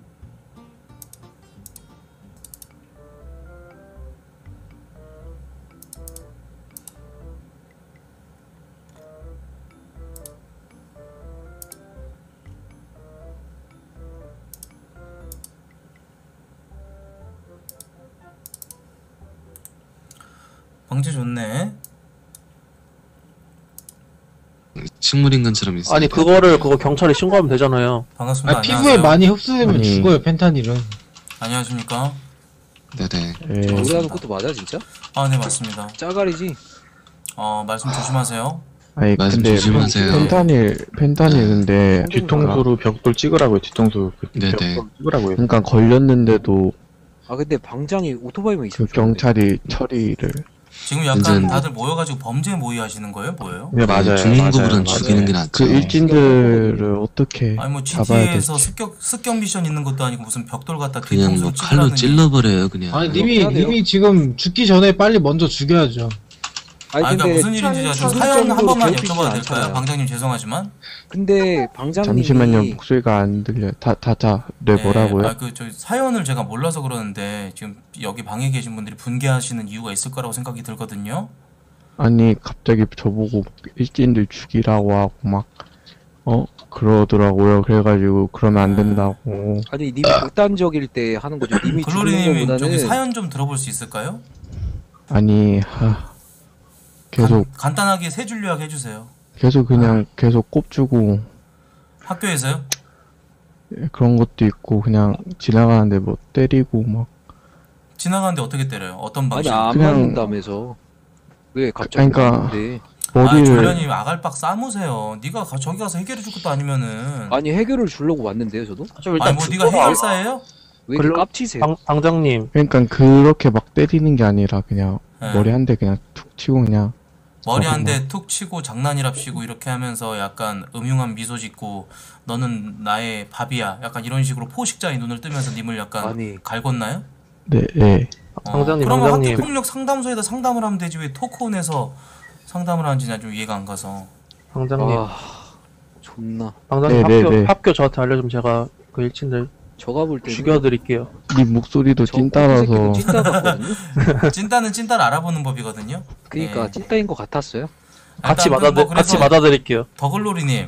S1: 방지 좋네.
S7: 식물인간처럼 있어.
S10: 아니 그거 경찰에 신고하면 되잖아요.
S1: 반갑습니다.
S7: 피부에
S1: 안녕하세요.
S7: 많이 흡수되면
S9: 아니.
S7: 죽어요 펜타닐은.
S1: 안녕하십니까?
S7: 네네.
S9: 예.
S11: 노래하는 것도 맞아 진짜?
S1: 아 네 맞습니다.
S11: 짜가리지.
S1: 말씀 조심하세요.
S12: 아니
S7: 말씀
S12: 근데
S7: 조심하세요.
S12: 펜타닐 근데
S10: 뒤통수로 벽돌 찍으라고요. 뒤통수
S7: 네네.
S10: 벽돌 찍으라고요.
S12: 그러니까 걸렸는데도
S11: 아 근데 방장이 오토바이만
S12: 그
S11: 있으면
S12: 경찰이 처리를
S1: 지금 약간
S7: 완전-
S1: 다들 모여가지고 범죄 모의 하시는 거예요? 뭐예요?
S10: 네 맞아요.
S7: 중인구보단
S10: 맞아요.
S7: 죽이는 게 낫죠.
S12: 그 일진들을 어떻게
S1: 아니 뭐
S12: 잡아야
S1: GTA에서
S12: 될지.
S1: 습격 미션 있는 것도 아니고 무슨 벽돌 갖다
S7: 그냥
S1: 뒤통수
S7: 뭐 칼로
S1: 찌르라느니.
S7: 찔러버려요 그냥.
S3: 아니
S11: 해야 돼요.
S3: 님이 지금 죽기 전에 빨리 먼저 죽여야죠.
S1: 그러니까 무슨 일인지 좀 사연 한 번만 여쭤봐도 될까요? 방장님 죄송하지만.
S11: 근데 방장님이
S12: 잠시만요 목소리가 안 들려요. 네 뭐라고요?
S1: 저 사연을 제가 몰라서 그러는데 지금 여기 방에 계신 분들이 분개하시는 이유가 있을 거라고 생각이 들거든요.
S12: 아니 갑자기 저보고 일진들 죽이라고 하고 막 그러더라고요. 그래가지고 그러면 안 된다고.
S11: 아니 님이 극단적일 때 하는 거죠. 님이 죽는
S1: 글로리님 저기
S11: 거보다는
S1: 사연 좀 들어볼 수 있을까요?
S12: 아니 계속
S1: 간단하게 세 줄 요약 해주세요.
S12: 그냥 계속 꼽주고
S1: 학교에서요?
S12: 그런 것도 있고 그냥 지나가는데 뭐 때리고 막.
S1: 지나가는데 어떻게 때려요? 어떤
S11: 아니
S1: 방식?
S11: 안
S12: 그냥-
S11: 맞는다면서 왜 갑자기
S12: 그러니까-
S11: 그러는데.
S12: 머리를
S1: 조련님 아갈박 싸무세요. 네가 저기 가서 해결해 줄 것도 아니면은.
S11: 아니 해결을 주려고 왔는데요 저도.
S5: 좀 일단
S1: 뭐 네가 해결사예요?
S11: 왜 이렇게
S10: 글로-
S11: 깝치세요?
S10: 방장님
S12: 그러니까 그렇게 막 때리는 게 아니라 그냥
S1: 네.
S12: 머리 한 대 그냥 툭 치고 그냥
S1: 머리 한 대 툭 치고 장난이랍시고 이렇게 하면서 약간 음흉한 미소 짓고 너는 나의 밥이야. 약간 이런 식으로 포식자의 눈을 뜨면서 님을 약간
S11: 아니.
S1: 갈궜나요?
S12: 네.
S10: 방장님,
S1: 그러면
S10: 방장님.
S1: 학교폭력 상담소에다 상담을 하면 되지 왜 토크온에서 상담을 하는지 난 좀 이해가 안 가서.
S10: 방장님
S11: 아 존나.
S10: 방장님
S12: 네.
S10: 학교 저한테 알려주면 제가 그 일진들
S11: 저가 볼 때는
S10: 죽여드릴게요.
S12: 네 목소리도
S11: 저
S12: 찐따라서
S11: 찐따 같거든요.
S1: 찐따는 찐따를 알아보는 법이거든요.
S11: 그러니까
S1: 예.
S11: 찐따인 것 같았어요.
S10: 같이
S1: 일단 뭐
S10: 같이
S1: 그래서
S10: 맞아드릴게요.
S1: 더글로리님,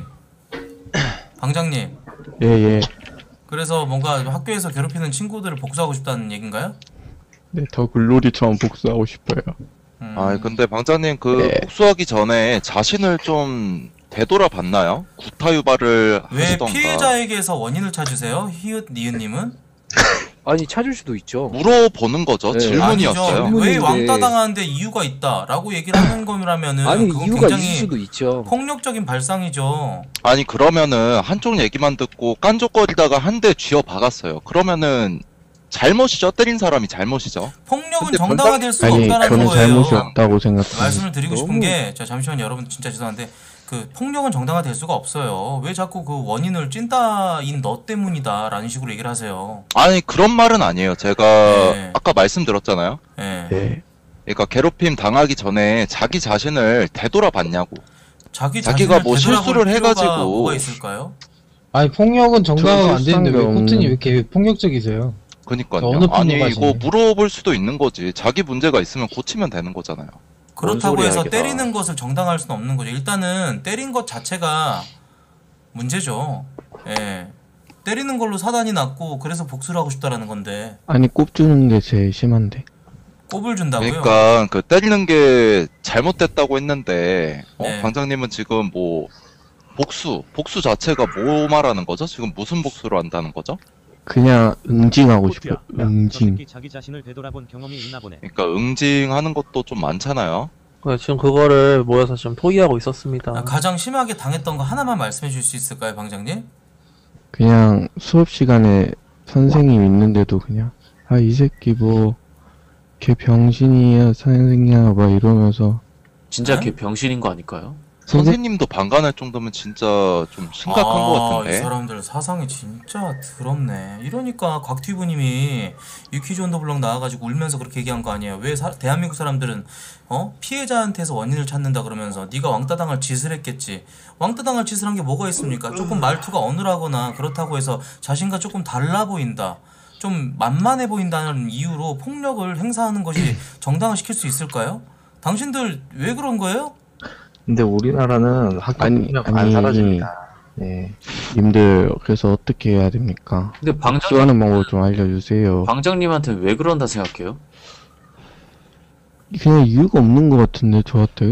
S1: 방장님.
S12: 예.
S1: 그래서 뭔가 학교에서 괴롭히는 친구들을 복수하고 싶다는 얘긴가요?
S12: 네, 더 글로리처럼 복수하고 싶어요.
S13: 아 근데 방장님 그
S12: 네.
S13: 복수하기 전에 자신을 좀 되돌아봤나요? 구타 유발을
S1: 왜
S13: 하시던가.
S1: 피해자에게서 원인을 찾으세요? 히읗 니은님은?
S11: 아니 찾을 수도 있죠.
S13: 물어보는 거죠.
S11: 네.
S13: 질문이었어요.
S1: 아니죠. 왜
S11: 질문인데.
S1: 왕따 당하는데 이유가 있다라고 얘기를 하는 거라면은
S11: 아니
S1: 그건
S11: 이유가
S1: 굉장히
S11: 있을 수도 있죠.
S1: 폭력적인 발상이죠.
S13: 아니 그러면은 한쪽 얘기만 듣고 깐족거리다가 한 대 쥐어 박았어요. 그러면은 잘못이죠. 때린 사람이 잘못이죠.
S1: 폭력은
S13: 근데
S1: 정당화될 수가
S12: 아니,
S1: 없다는
S12: 저는
S1: 거예요.
S12: 잘못이 없다고 생각합니다.
S1: 말씀을 드리고 싶은
S11: 너무-
S1: 게, 자 잠시만요, 여러분 진짜 죄송한데 그 폭력은 정당화될 수가 없어요. 왜 자꾸 그 원인을 찐따인 너 때문이다라는 식으로 얘기를 하세요.
S13: 아니 그런 말은 아니에요. 제가
S1: 네.
S13: 아까 말씀드렸잖아요.
S1: 예.
S12: 네.
S13: 그러니까 괴롭힘 당하기 전에 자기 자신을 되돌아봤냐고.
S1: 자기가
S13: 자기가 뭐
S1: 되돌아볼
S13: 실수를
S1: 필요가
S13: 해가지고.
S1: 뭐가 있을까요?
S3: 아니 폭력은 정당화가 안 되는데 왜
S12: 저도
S3: 코튼이 왜 이렇게 폭력적이세요?
S13: 그니까요.
S3: 어느
S13: 아니
S3: 분야가
S13: 이거
S3: 지네.
S13: 물어볼 수도 있는 거지. 자기 문제가 있으면 고치면 되는 거잖아요.
S1: 그렇다고
S11: 소리야,
S1: 해서
S11: 이게 다.
S1: 때리는 것을 정당화할 수는 없는 거죠. 일단은 때린 것 자체가 문제죠. 예. 때리는 걸로 사단이 났고 그래서 복수를 하고 싶다라는 건데
S12: 아니 꼽주는 게 제일 심한데.
S1: 꼽을 준다고요?
S13: 그러니까 그 때리는 게 잘못됐다고 했는데
S1: 네.
S13: 방장님은 지금 뭐 복수 자체가 뭐 말하는 거죠? 지금 무슨 복수를 한다는 거죠?
S12: 그냥 응징하고 싶어요. 응징.
S14: 자기 자신을 되돌아본 경험이 있나 보네.
S13: 그러니까 응징하는 것도 좀 많잖아요.
S10: 지금 그거를 모여서 좀 토의하고 있었습니다.
S1: 가장 심하게 당했던 거 하나만 말씀해 줄 수 있을까요, 방장님?
S12: 그냥 수업 시간에 선생님 있는데도 그냥 아 이 새끼 뭐 걔 병신이야 선생이야 막 이러면서
S15: 진짜
S1: 네?
S15: 걔 병신인 거 아닐까요?
S13: 선생님도 방관할 정도면 진짜 좀 심각한 것
S1: 이
S13: 같은데.
S1: 사람들 사상이 진짜 더럽네. 이러니까 곽튜브님이 유퀴즈 온 더 블럭 나와가지고 울면서 그렇게 얘기한 거 아니에요? 왜 대한민국 사람들은 피해자한테서 원인을 찾는다 그러면서 네가 왕따 당할 짓을 했겠지. 왕따 당할 짓을 한 게 뭐가 있습니까? 조금 말투가 어눌하거나 그렇다고 해서 자신과 조금 달라 보인다, 좀 만만해 보인다는 이유로 폭력을 행사하는 것이 정당화시킬 수 있을까요? 당신들 왜 그런 거예요?
S9: 근데 우리나라는 학교 폭력 안
S12: 아니,
S9: 사라집니다. 네.
S12: 님들 그래서 어떻게 해야 됩니까?
S15: 근데
S12: 복수하는 방법 좀 알려주세요.
S15: 방장님한테 왜 그런다 생각해요?
S12: 그냥 이유가 없는 것 같은데 저한테.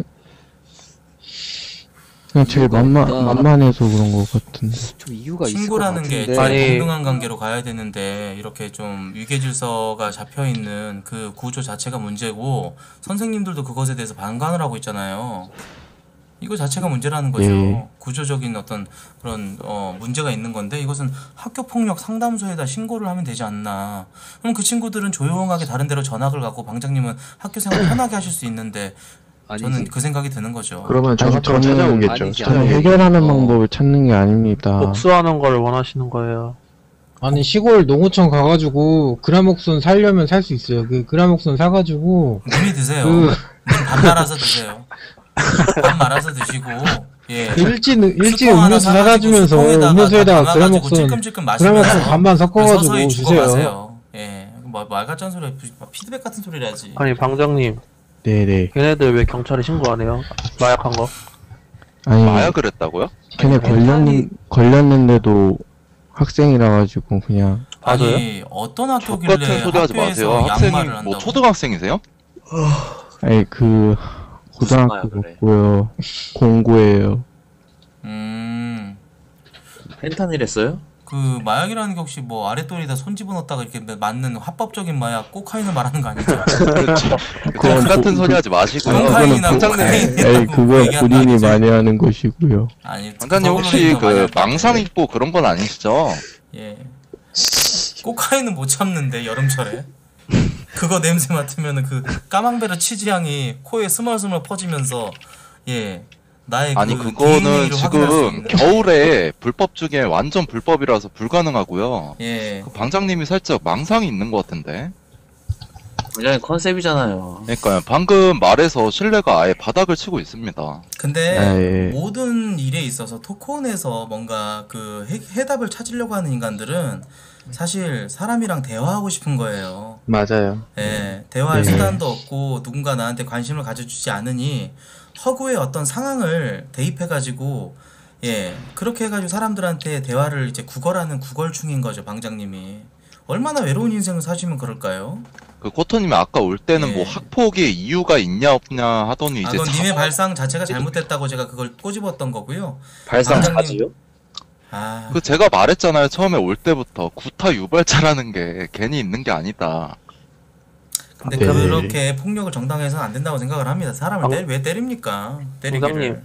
S12: 그냥 제일 만만해서 그런 것 같은데.
S11: 좀 이유가 있을 것
S1: 친구라는 게
S11: 같은데.
S1: 공평한 관계로 가야 되는데 이렇게 좀 위계 질서가 잡혀 있는 그 구조 자체가 문제고 선생님들도 그것에 대해서 반감을 하고 있잖아요. 이거 자체가 문제라는 거죠.
S12: 네.
S1: 구조적인 어떤 그런 문제가 있는 건데 이것은 학교 폭력 상담소에다 신고를 하면 되지 않나. 그럼 그 친구들은 조용하게 다른 데로 전학을 가고 방장님은 학교 생활 편하게 하실 수 있는데 저는 그 생각이 드는 거죠.
S9: 그러면 저는 찾아오겠죠.
S12: 저는 해결하는 방법을 찾는 게 아닙니다.
S10: 복수하는 걸 원하시는 거예요.
S3: 아니 시골 농어촌 가가지고 그라목손 살려면 살 수 있어요. 그 그라목손 사가지고
S1: 님이 드세요.
S3: 그-
S1: 님 밥 말아서 드세요. 밥 말아서 드시고 예.
S3: 일진
S1: 수통 하나
S3: 음료수
S1: 사가지고
S3: 사가지면서
S1: 수통에다가
S3: 음료수에다가
S1: 다
S3: 그라목손
S1: 찔끔찔끔 마시면서
S3: 그라목손 반반 섞어가지고
S1: 서서히
S3: 주세요.
S1: 죽어가세요. 예. 말 같지 않은 소리, 피드백 같은 소리를 하지.
S10: 아니 방장님,
S12: 네네.
S10: 걔네들 왜 경찰에 신고 안 해요? 마약한 거?
S12: 아니
S13: 마약을 했다고요?
S12: 걔네 걸렸는데도 학생이라 가지고 그냥.
S1: 아니 어떤 학교길래
S13: 똑같은 소리 하지 마세요.
S1: 학교에서
S13: 학생이
S1: 양말을
S13: 뭐
S1: 한다고?
S13: 초등학생이세요?
S12: 아니 그 고등학교
S15: 마약을 해?
S12: 갔고요. 공고예요.
S15: 펜타닐 했어요?
S1: 그 마약이라는 게 혹시 뭐 아랫도리에다 손 집어넣었다가 이렇게 맞는 합법적인 마약 코카인을 말하는 거 아니죠?
S13: 그렇죠. 그 같은 소리 하지 마시고요.
S1: 코카인이나
S12: 에이 그건 본인이 많이 하는 것이고요.
S1: 아니
S13: 방장님 혹시 그 망상 있고 그런 건 아니시죠?
S1: 예. 코카인은 못 참는데 여름철에 그거 냄새 맡으면은 그 까망베르 치즈 향이 코에 스멀스멀 퍼지면서 예 나의
S13: 아니
S1: 그
S13: 그거는
S1: DNA를 확인할 수
S13: 지금
S1: 있는.
S13: 겨울에 불법 중에 완전 불법이라서 불가능하고요.
S1: 예.
S13: 그 방장님이 살짝 망상이 있는 것 같은데.
S15: 굉장히 컨셉이잖아요.
S13: 그러니까요. 방금 말해서 신뢰가 아예 바닥을 치고 있습니다.
S1: 근데
S12: 아, 예.
S1: 모든 일에 있어서 토크온에서 뭔가 그 해답을 찾으려고 하는 인간들은 사실 사람이랑 대화하고 싶은 거예요.
S9: 맞아요.
S1: 예, 대화할
S12: 네.
S1: 수단도 없고 누군가 나한테 관심을 가져주지 않으니 허구의 어떤 상황을 대입해가지고 예 그렇게 해가지고 사람들한테 대화를 이제 구걸하는 구걸충인 거죠, 방장님이. 얼마나 외로운 인생을 사시면 그럴까요?
S13: 그 코토님이 아까 올 때는 뭐 학폭의 이유가 있냐 없냐 하더니 이제
S1: 그건 님의 발상 자체가 잘못됐다고 제가 그걸 꼬집었던 거고요.
S15: 발상
S1: 방장님-
S15: 자지요?
S1: 아,
S13: 그 제가 말했잖아요. 처음에 올 때부터 구타 유발자라는 게 괜히 있는 게 아니다.
S1: 근데
S10: 네.
S1: 그렇게 폭력을 정당해서는 안 된다고 생각을 합니다. 사람을
S10: 방-
S1: 왜 때립니까? 때리기를.
S10: 방장님.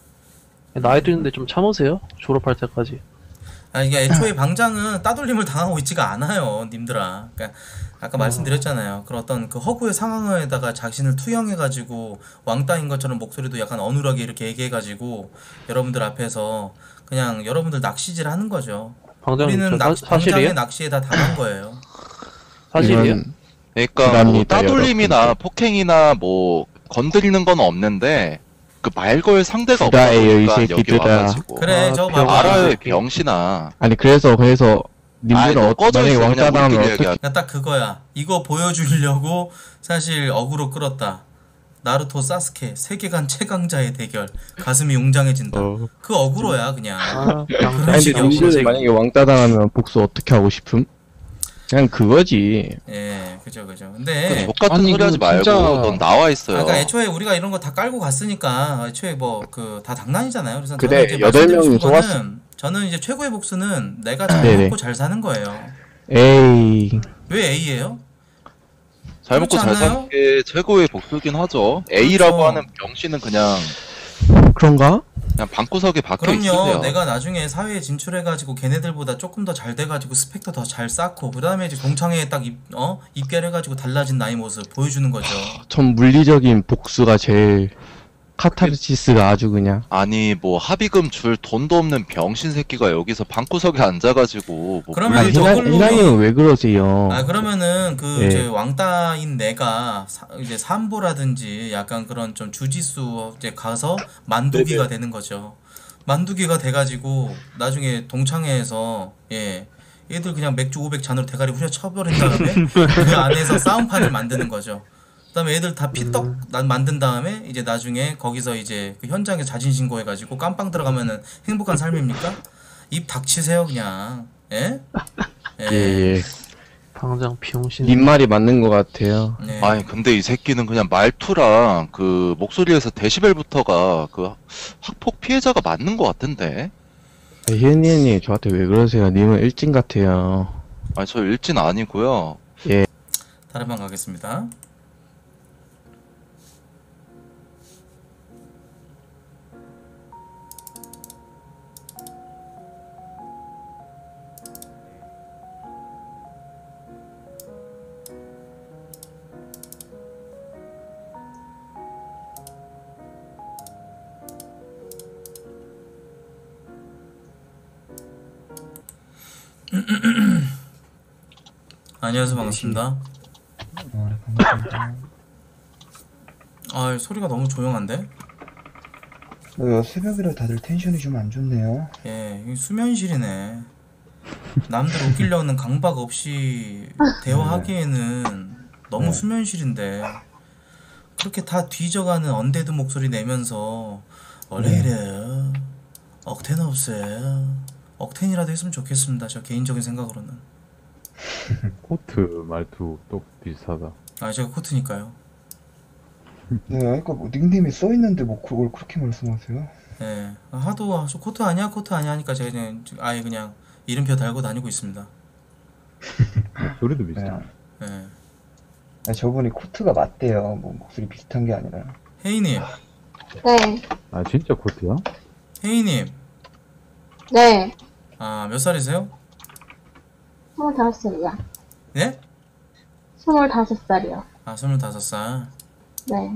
S10: 나이도 있는데 좀 참으세요. 졸업할 때까지.
S1: 아 이게 애초에 방장은 따돌림을 당하고 있지가 않아요, 님들아. 그러니까 아까 말씀드렸잖아요. 그런 어떤 그 허구의 상황에다가 자신을 투영해가지고 왕따인 것처럼 목소리도 약간 어눌하게 이렇게 얘기해가지고 여러분들 앞에서 그냥 여러분들 낚시질하는 거죠.
S10: 방장님,
S1: 우리는
S10: 저 사실이에요?
S1: 방장의 낚시에 다 당한 거예요.
S10: 사실이에요?
S13: 그러니까 뭐
S12: 부담이다,
S13: 따돌림이나 폭행이나 뭐 건드리는 건 없는데 그 말 걸 상대가 없다
S12: 부다예요, 이
S13: 보니까 여기
S12: 새끼들아.
S13: 와가지고.
S1: 그래, 저거 봐봐.
S13: 알아요, 병신아.
S12: 아니 그래서 님들은
S13: 너 꺼져
S12: 만약에
S13: 있어,
S12: 왕따
S13: 그냥
S12: 당하면
S13: 우리끼리
S12: 어떻게
S1: 그러니까 딱 그거야. 이거 보여주려고 사실 어그로 끌었다. 나루토 사스케 세계관 최강자의 대결. 가슴이 웅장해진다. 그 어그로야 그냥. 그런
S12: 아니
S1: 식의
S12: 근데 님들은
S1: 어그로.
S12: 만약에 왕따 당하면 복수 어떻게 하고 싶음? 그냥 그거지.
S1: 예, 그죠. 근데
S13: 족같은
S12: 아니,
S13: 소리 하지
S12: 이거
S13: 말고
S12: 진짜-
S13: 넌 나와 있어요.
S1: 그러니까 애초에 우리가 이런 거 다 깔고 갔으니까 애초에 뭐 그 다 장난이잖아요. 그래서
S12: 그래,
S1: 저는 이제
S12: 8명이
S1: 말씀드리고 싶은
S12: 좋았어.
S1: 거는 저는 이제 최고의 복수는 내가 잘
S12: 네네.
S1: 먹고 잘 사는 거예요.
S12: 에이.
S1: 왜 A예요?
S13: 잘 먹고 잘
S1: 그렇지 않아요?
S13: 사는 게 최고의 복수긴 하죠. A라고 하는 병신은 그냥
S12: 그런가?
S13: 방구석에 박혀
S1: 그럼요.
S13: 있으세요.
S1: 내가 나중에 사회에 진출해가지고 걔네들보다 조금 더 잘 돼가지고 스펙도 더 잘 쌓고 그 다음에 이제 동창회에 딱 입결해가지고 달라진 나의 모습 보여주는 거죠.
S12: 전 물리적인 복수가 제일 카타르시스가 아주 그냥.
S13: 아니 뭐 합의금 줄 돈도 없는 병신 새끼가 여기서 방구석에 앉아가지고 뭐
S1: 그러면
S12: 아니,
S1: 저걸로-
S12: 희나님은 왜 그러세요?
S1: 아 그러면은 그
S12: 예.
S1: 이제 왕따인 내가 이제 삼보라든지 약간 그런 좀 주짓수 이제 가서 만두기가 되는 거죠. 만두기가 돼가지고 나중에 동창회에서 얘들 그냥 맥주 500잔으로 대가리 후려 쳐버린 다음에 그 안에서 싸움판을 만드는 거죠. 그다음에 애들 다 피떡 만든 다음에 이제 나중에 거기서 이제 그 현장에 자진 신고해가지고 깜빵 들어가면은 행복한 삶입니까? 입 닥치세요 그냥. 예?
S12: 예.
S10: 방장 비용신.
S12: 님 말이 맞는 것 같아요.
S1: 네.
S13: 아니 근데 이 새끼는 그냥 말투랑 그 목소리에서 데시벨부터가 그 학폭 피해자가 맞는 것 같은데.
S12: 희은이님 저한테 왜 그러세요? 님은 일진 같아요.
S13: 아니 저 일진 아니고요.
S12: 예.
S1: 다른 방 가겠습니다. 안녕하세요, 반갑습니다. 아, 소리가 너무 조용한데?
S16: 새벽이라 다들 텐션이 좀 안 좋네요.
S1: 예, 이게 수면실이네. 남들 웃기려는 강박 없이 대화하기에는 너무 수면실인데 그렇게 다 뒤져가는 언데드 목소리 내면서 원래 이래요. 억텐 없어요. 억텐이라도 했으면 좋겠습니다. 저 개인적인 생각으로는.
S17: 코트 말투 또 비슷하다.
S1: 아, 제가 코트니까요.
S16: 네, 그러니까 뭐 닉네임이 써 있는데 뭐 그걸 그렇게 말씀하세요?
S1: 예, 하도 저 코트 아니야 하니까 제가 그냥 아예 그냥 이름표 달고 다니고 있습니다.
S17: 소리도 비슷해.
S1: 예.
S16: 아, 저분이 코트가 맞대요. 뭐 목소리 비슷한 게 아니라.
S1: 혜인님,
S18: 네,
S17: 아 진짜 코트야?
S1: 혜인님,
S18: 네,
S1: 아, 몇 살이세요?
S18: 25살이요.
S1: 예?
S18: 25살이요.
S1: 아, 25살.
S18: 네,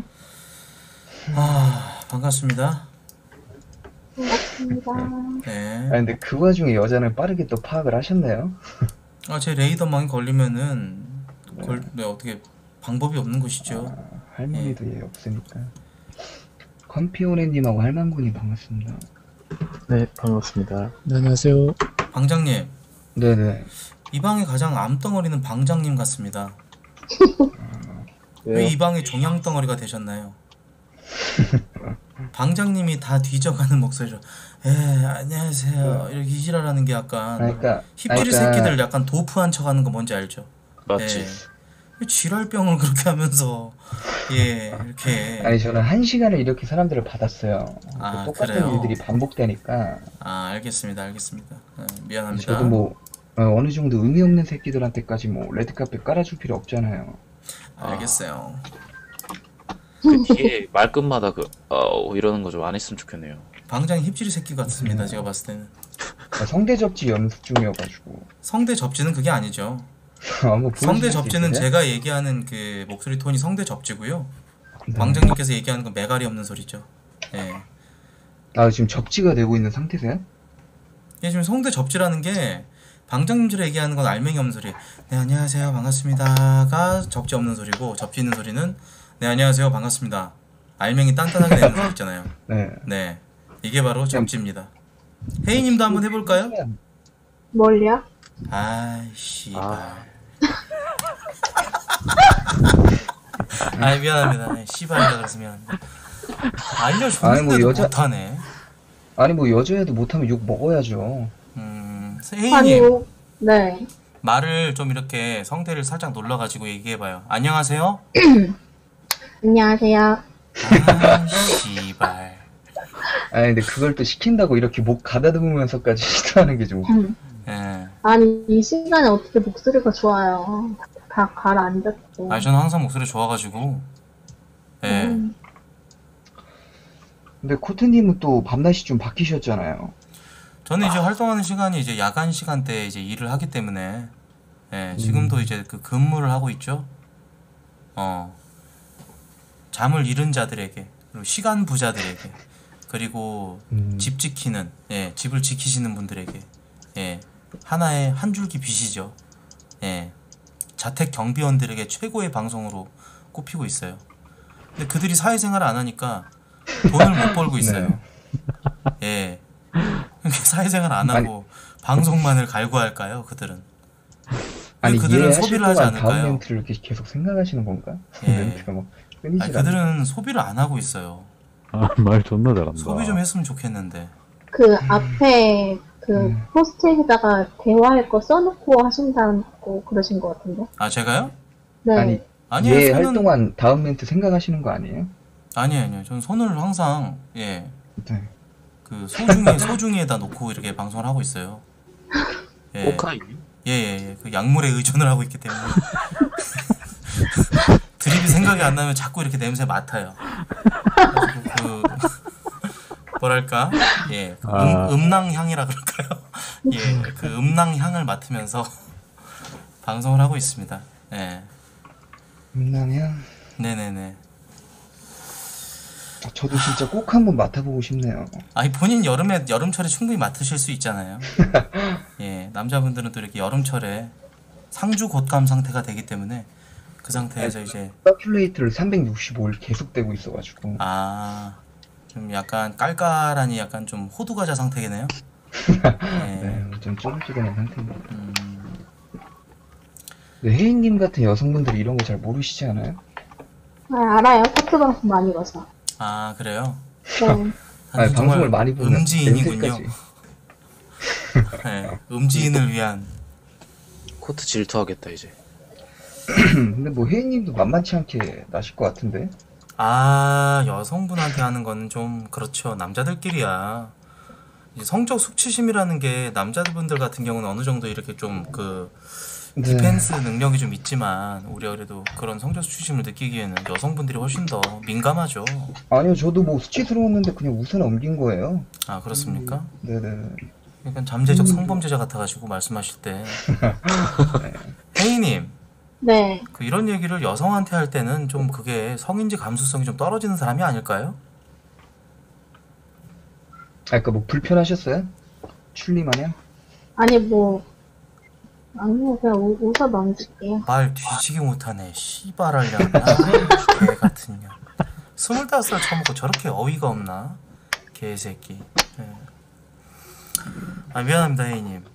S1: 아, 반갑습니다.
S18: 반갑습니다.
S1: 네.
S16: 아 근데 그 와중에 여자는 빠르게 또 파악을 하셨네요.
S1: 아, 제 레이더망이 걸리면은 네, 어떻게 방법이 없는 것이죠.
S16: 할머니도 얘 없으니까. 컴피오네님하고 할망구님 반갑습니다.
S19: 네, 반갑습니다.
S3: 네, 안녕하세요.
S1: 방장님,
S16: 네네.
S1: 이 방에 가장 암덩어리는 방장님 같습니다. 왜
S16: 왜요?
S1: 이 방에 종양덩어리가 되셨나요? 방장님이 다 뒤져가는 목소리로 안녕하세요 이렇게 이지랄하는 게 약간 힙질이 새끼들 약간 도프한 척하는 거 뭔지 알죠?
S15: 맞지.
S1: 지랄병을 그렇게 하면서 이렇게
S16: 아니 저는 1시간을 이렇게 사람들을 받았어요. 똑같은
S1: 그래요?
S16: 일들이 반복되니까.
S1: 알겠습니다. 미안합니다.
S16: 저도 뭐 어느 정도 의미 없는 새끼들한테까지 뭐 레드카펫 깔아줄 필요 없잖아요.
S1: 알겠어요.
S15: 그 뒤에 말끝마다 이러는 거 좀 안 했으면 좋겠네요.
S1: 방장이 힙질이 새끼 같습니다. 제가 봤을 때는.
S16: 성대 접지 연습 중이어가지고.
S1: 성대 접지는 그게 아니죠. 성대 접지는 제가 얘기하는 그 목소리 톤이 성대 접지고요. 방장님께서 얘기하는 건 매갈이 없는 소리죠.
S16: 지금 접지가 되고 있는 상태세요?
S1: 지금 성대 접지라는 게 방장님처럼 얘기하는 건 알맹이 없는 소리. 네, 안녕하세요, 반갑습니다가 접지 없는 소리고, 접지 있는 소리는 네, 안녕하세요, 반갑습니다. 알맹이 단단하게 되는 소리 있잖아요. 네, 이게 바로 접지입니다. 혜인님도 한번 해볼까요?
S18: 뭘요?
S1: 씨발. 미안합니다. 씨발이라 그래서 미안합니다. 알려줬는데도 못하네.
S16: 아니 뭐 여자애도 못하면 욕 먹어야죠.
S1: 혜인님.
S18: 네.
S1: 말을 좀 이렇게 성대를 살짝 놀러가지고 얘기해봐요. 안녕하세요.
S18: 안녕하세요.
S1: 씨발.
S16: 근데 그걸 또 시킨다고 이렇게 목 가다듬으면서까지 시도하는 게 좀.
S18: 아니 이 시간에 어떻게 목소리가 좋아요. 다 가라앉았고.
S1: 저는 항상 목소리 좋아가지고.
S16: 근데 코트님은 또 밤낮이 좀 바뀌셨잖아요.
S1: 저는 이제 활동하는 시간이 이제 야간 시간대에 이제 일을 하기 때문에 지금도 이제 그 근무를 하고 있죠. 잠을 잃은 자들에게, 그리고 시간 부자들에게, 그리고 집 지키는, 집을 지키시는 분들에게 하나의 한 줄기 빛이죠. 자택 경비원들에게 최고의 방송으로 꼽히고 있어요. 근데 그들이 사회생활을 안 하니까 돈을 못 벌고 있어요. 사회생활 안 하고 방송만을 갈구할까요? 그들은. 그들은 소비를 하지 않을까요?
S16: 다음 멘트를 이렇게 계속 생각하시는 건가? 멘트가 막 끊이질
S1: 그들은 소비를 안 하고 있어요.
S17: 말 존나 잘한다.
S1: 소비 좀 했으면 좋겠는데.
S18: 그 앞에 그 포스트잇에다가 대화할 거 써놓고 하신다고 그러신 것 같은데.
S1: 제가요?
S18: 네.
S1: 아니요.
S16: 할 동안 다음 멘트 생각하시는 거 아니에요?
S1: 아니에요. 저는 손을 항상 그 소중에다 놓고 이렇게 방송을 하고 있어요.
S15: 오카이?
S1: 그 약물에 의존을 하고 있기 때문에 드립이 생각이 안 나면 자꾸 이렇게 냄새 맡아요. 뭐랄까? 음낭향이라 그럴까요? 그 음낭향을 맡으면서 방송을 하고 있습니다.
S16: 음낭향?
S1: 네네네.
S16: 저도 진짜 꼭 한번 맡아보고 싶네요.
S1: 본인 여름철에 충분히 맡으실 수 있잖아요. 남자분들은 또 이렇게 여름철에 상주 곶감 상태가 되기 때문에 그 상태에서 이제
S16: 서큘레이터를 365일 계속되고 있어가지고.
S1: 좀 약간 깔깔하니 약간 좀 호두과자 상태겠네요.
S16: 좀 쫄깃쫄깃한 상태입니다. 혜인님 같은 여성분들이 이런 거 잘 모르시지 않아요?
S18: 알아요. 파트 방송 많이 봐서.
S1: 그래요?
S18: 네.
S16: 방송을 많이 보는
S1: 음지인이군요. 음지인을 위한.
S15: 코트 질투하겠다 이제.
S16: 근데 뭐 혜인님도 만만치 않게 나실 것 같은데.
S1: 여성분한테 하는 건 좀 그렇죠. 남자들끼리야. 이제 성적 수치심이라는 게 남자분들 같은 경우는 어느 정도 이렇게 좀 디펜스 능력이 좀 있지만 우리가 그래도 그런 성적 수치심을 느끼기에는 여성분들이 훨씬 더 민감하죠.
S16: 아니요, 저도 뭐 수치스러웠는데 그냥 웃어 넘긴 거예요.
S1: 그렇습니까?
S16: 네네.
S1: 약간 잠재적 성범죄자 같아가지고 말씀하실 때. 혜이님.
S18: 네.
S1: 이런 얘기를 여성한테 할 때는 좀 그게 성인지 감수성이 좀 떨어지는 사람이 아닐까요?
S16: 그러니까 뭐 불편하셨어요? 출리마냥?
S18: 아니요, 그냥 웃어 넘길게요.
S1: 말 뒤지게 못하네. 씨발하려나. 개 같은 년. 25살 처먹고 저렇게 어이가 없나? 개새끼. 미안합니다, 혜이님.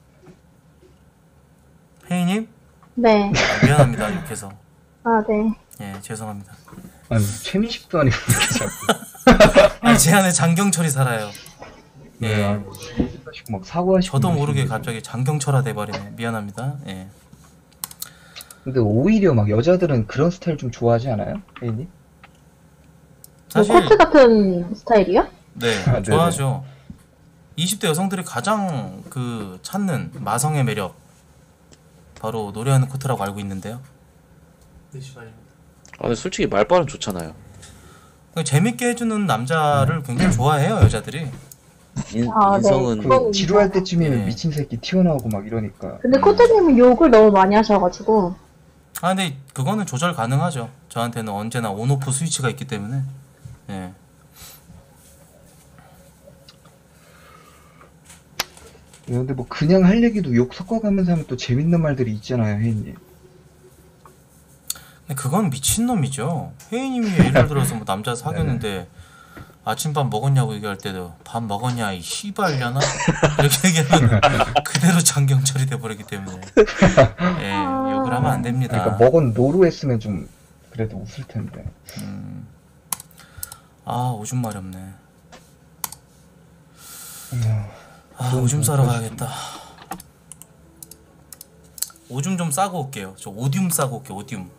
S1: 혜이님?
S18: 네.
S1: 미안합니다, 욕해서.
S18: 네.
S1: 죄송합니다.
S16: 최민식도 아니고 이렇게 자꾸.
S1: 제 안에 장경철이 살아요. 예.
S16: 막 사고하시고.
S1: 저도 모르게 갑자기 장경철화 돼버리네. 미안합니다. 예.
S16: 근데 오히려 막 여자들은 그런 스타일 좀 좋아하지 않아요, 혜인님?
S1: 사실
S18: 뭐 코트 같은 스타일이요?
S1: 네,
S16: 네네.
S1: 좋아하죠. 20대 여성들이 가장 그 찾는 마성의 매력 바로 노래하는 코트라고 알고 있는데요.
S2: 네 시간입니다.
S15: 아, 근데 솔직히 말빨은 좋잖아요.
S1: 그냥 재밌게 해주는 남자를 굉장히 좋아해요 여자들이.
S15: 인성은
S18: 그건
S16: 지루할 때쯤이면
S1: 예.
S16: 미친 새끼 튀어나오고 막 이러니까.
S18: 근데 코트님은 욕을 너무 많이 하셔가지고
S1: 아 근데 그거는 조절 가능하죠. 저한테는 언제나 온오프 스위치가 있기 때문에. 예.
S16: 근데 뭐 그냥 할 얘기도 욕 섞어가면서 하면 또 재밌는 말들이 있잖아요, 혜인님.
S1: 근데 그건 미친놈이죠. 혜인님이 예를 들어서 뭐 남자 사귀었는데 아침밥 먹었냐고 얘기할 때도 밥 먹었냐 이 씨발려나 이렇게 얘기하면 그대로 장경철이 돼버리기 때문에 예, 욕을 하면 안 됩니다.
S16: 그러니까 먹은 노루 했으면 좀 그래도 웃을 텐데.
S1: 아 오줌 마렵네. 아 오줌 싸러 가야겠다. 오줌 좀 싸고 올게요. 저 오듐 싸고 올게요. 오듐.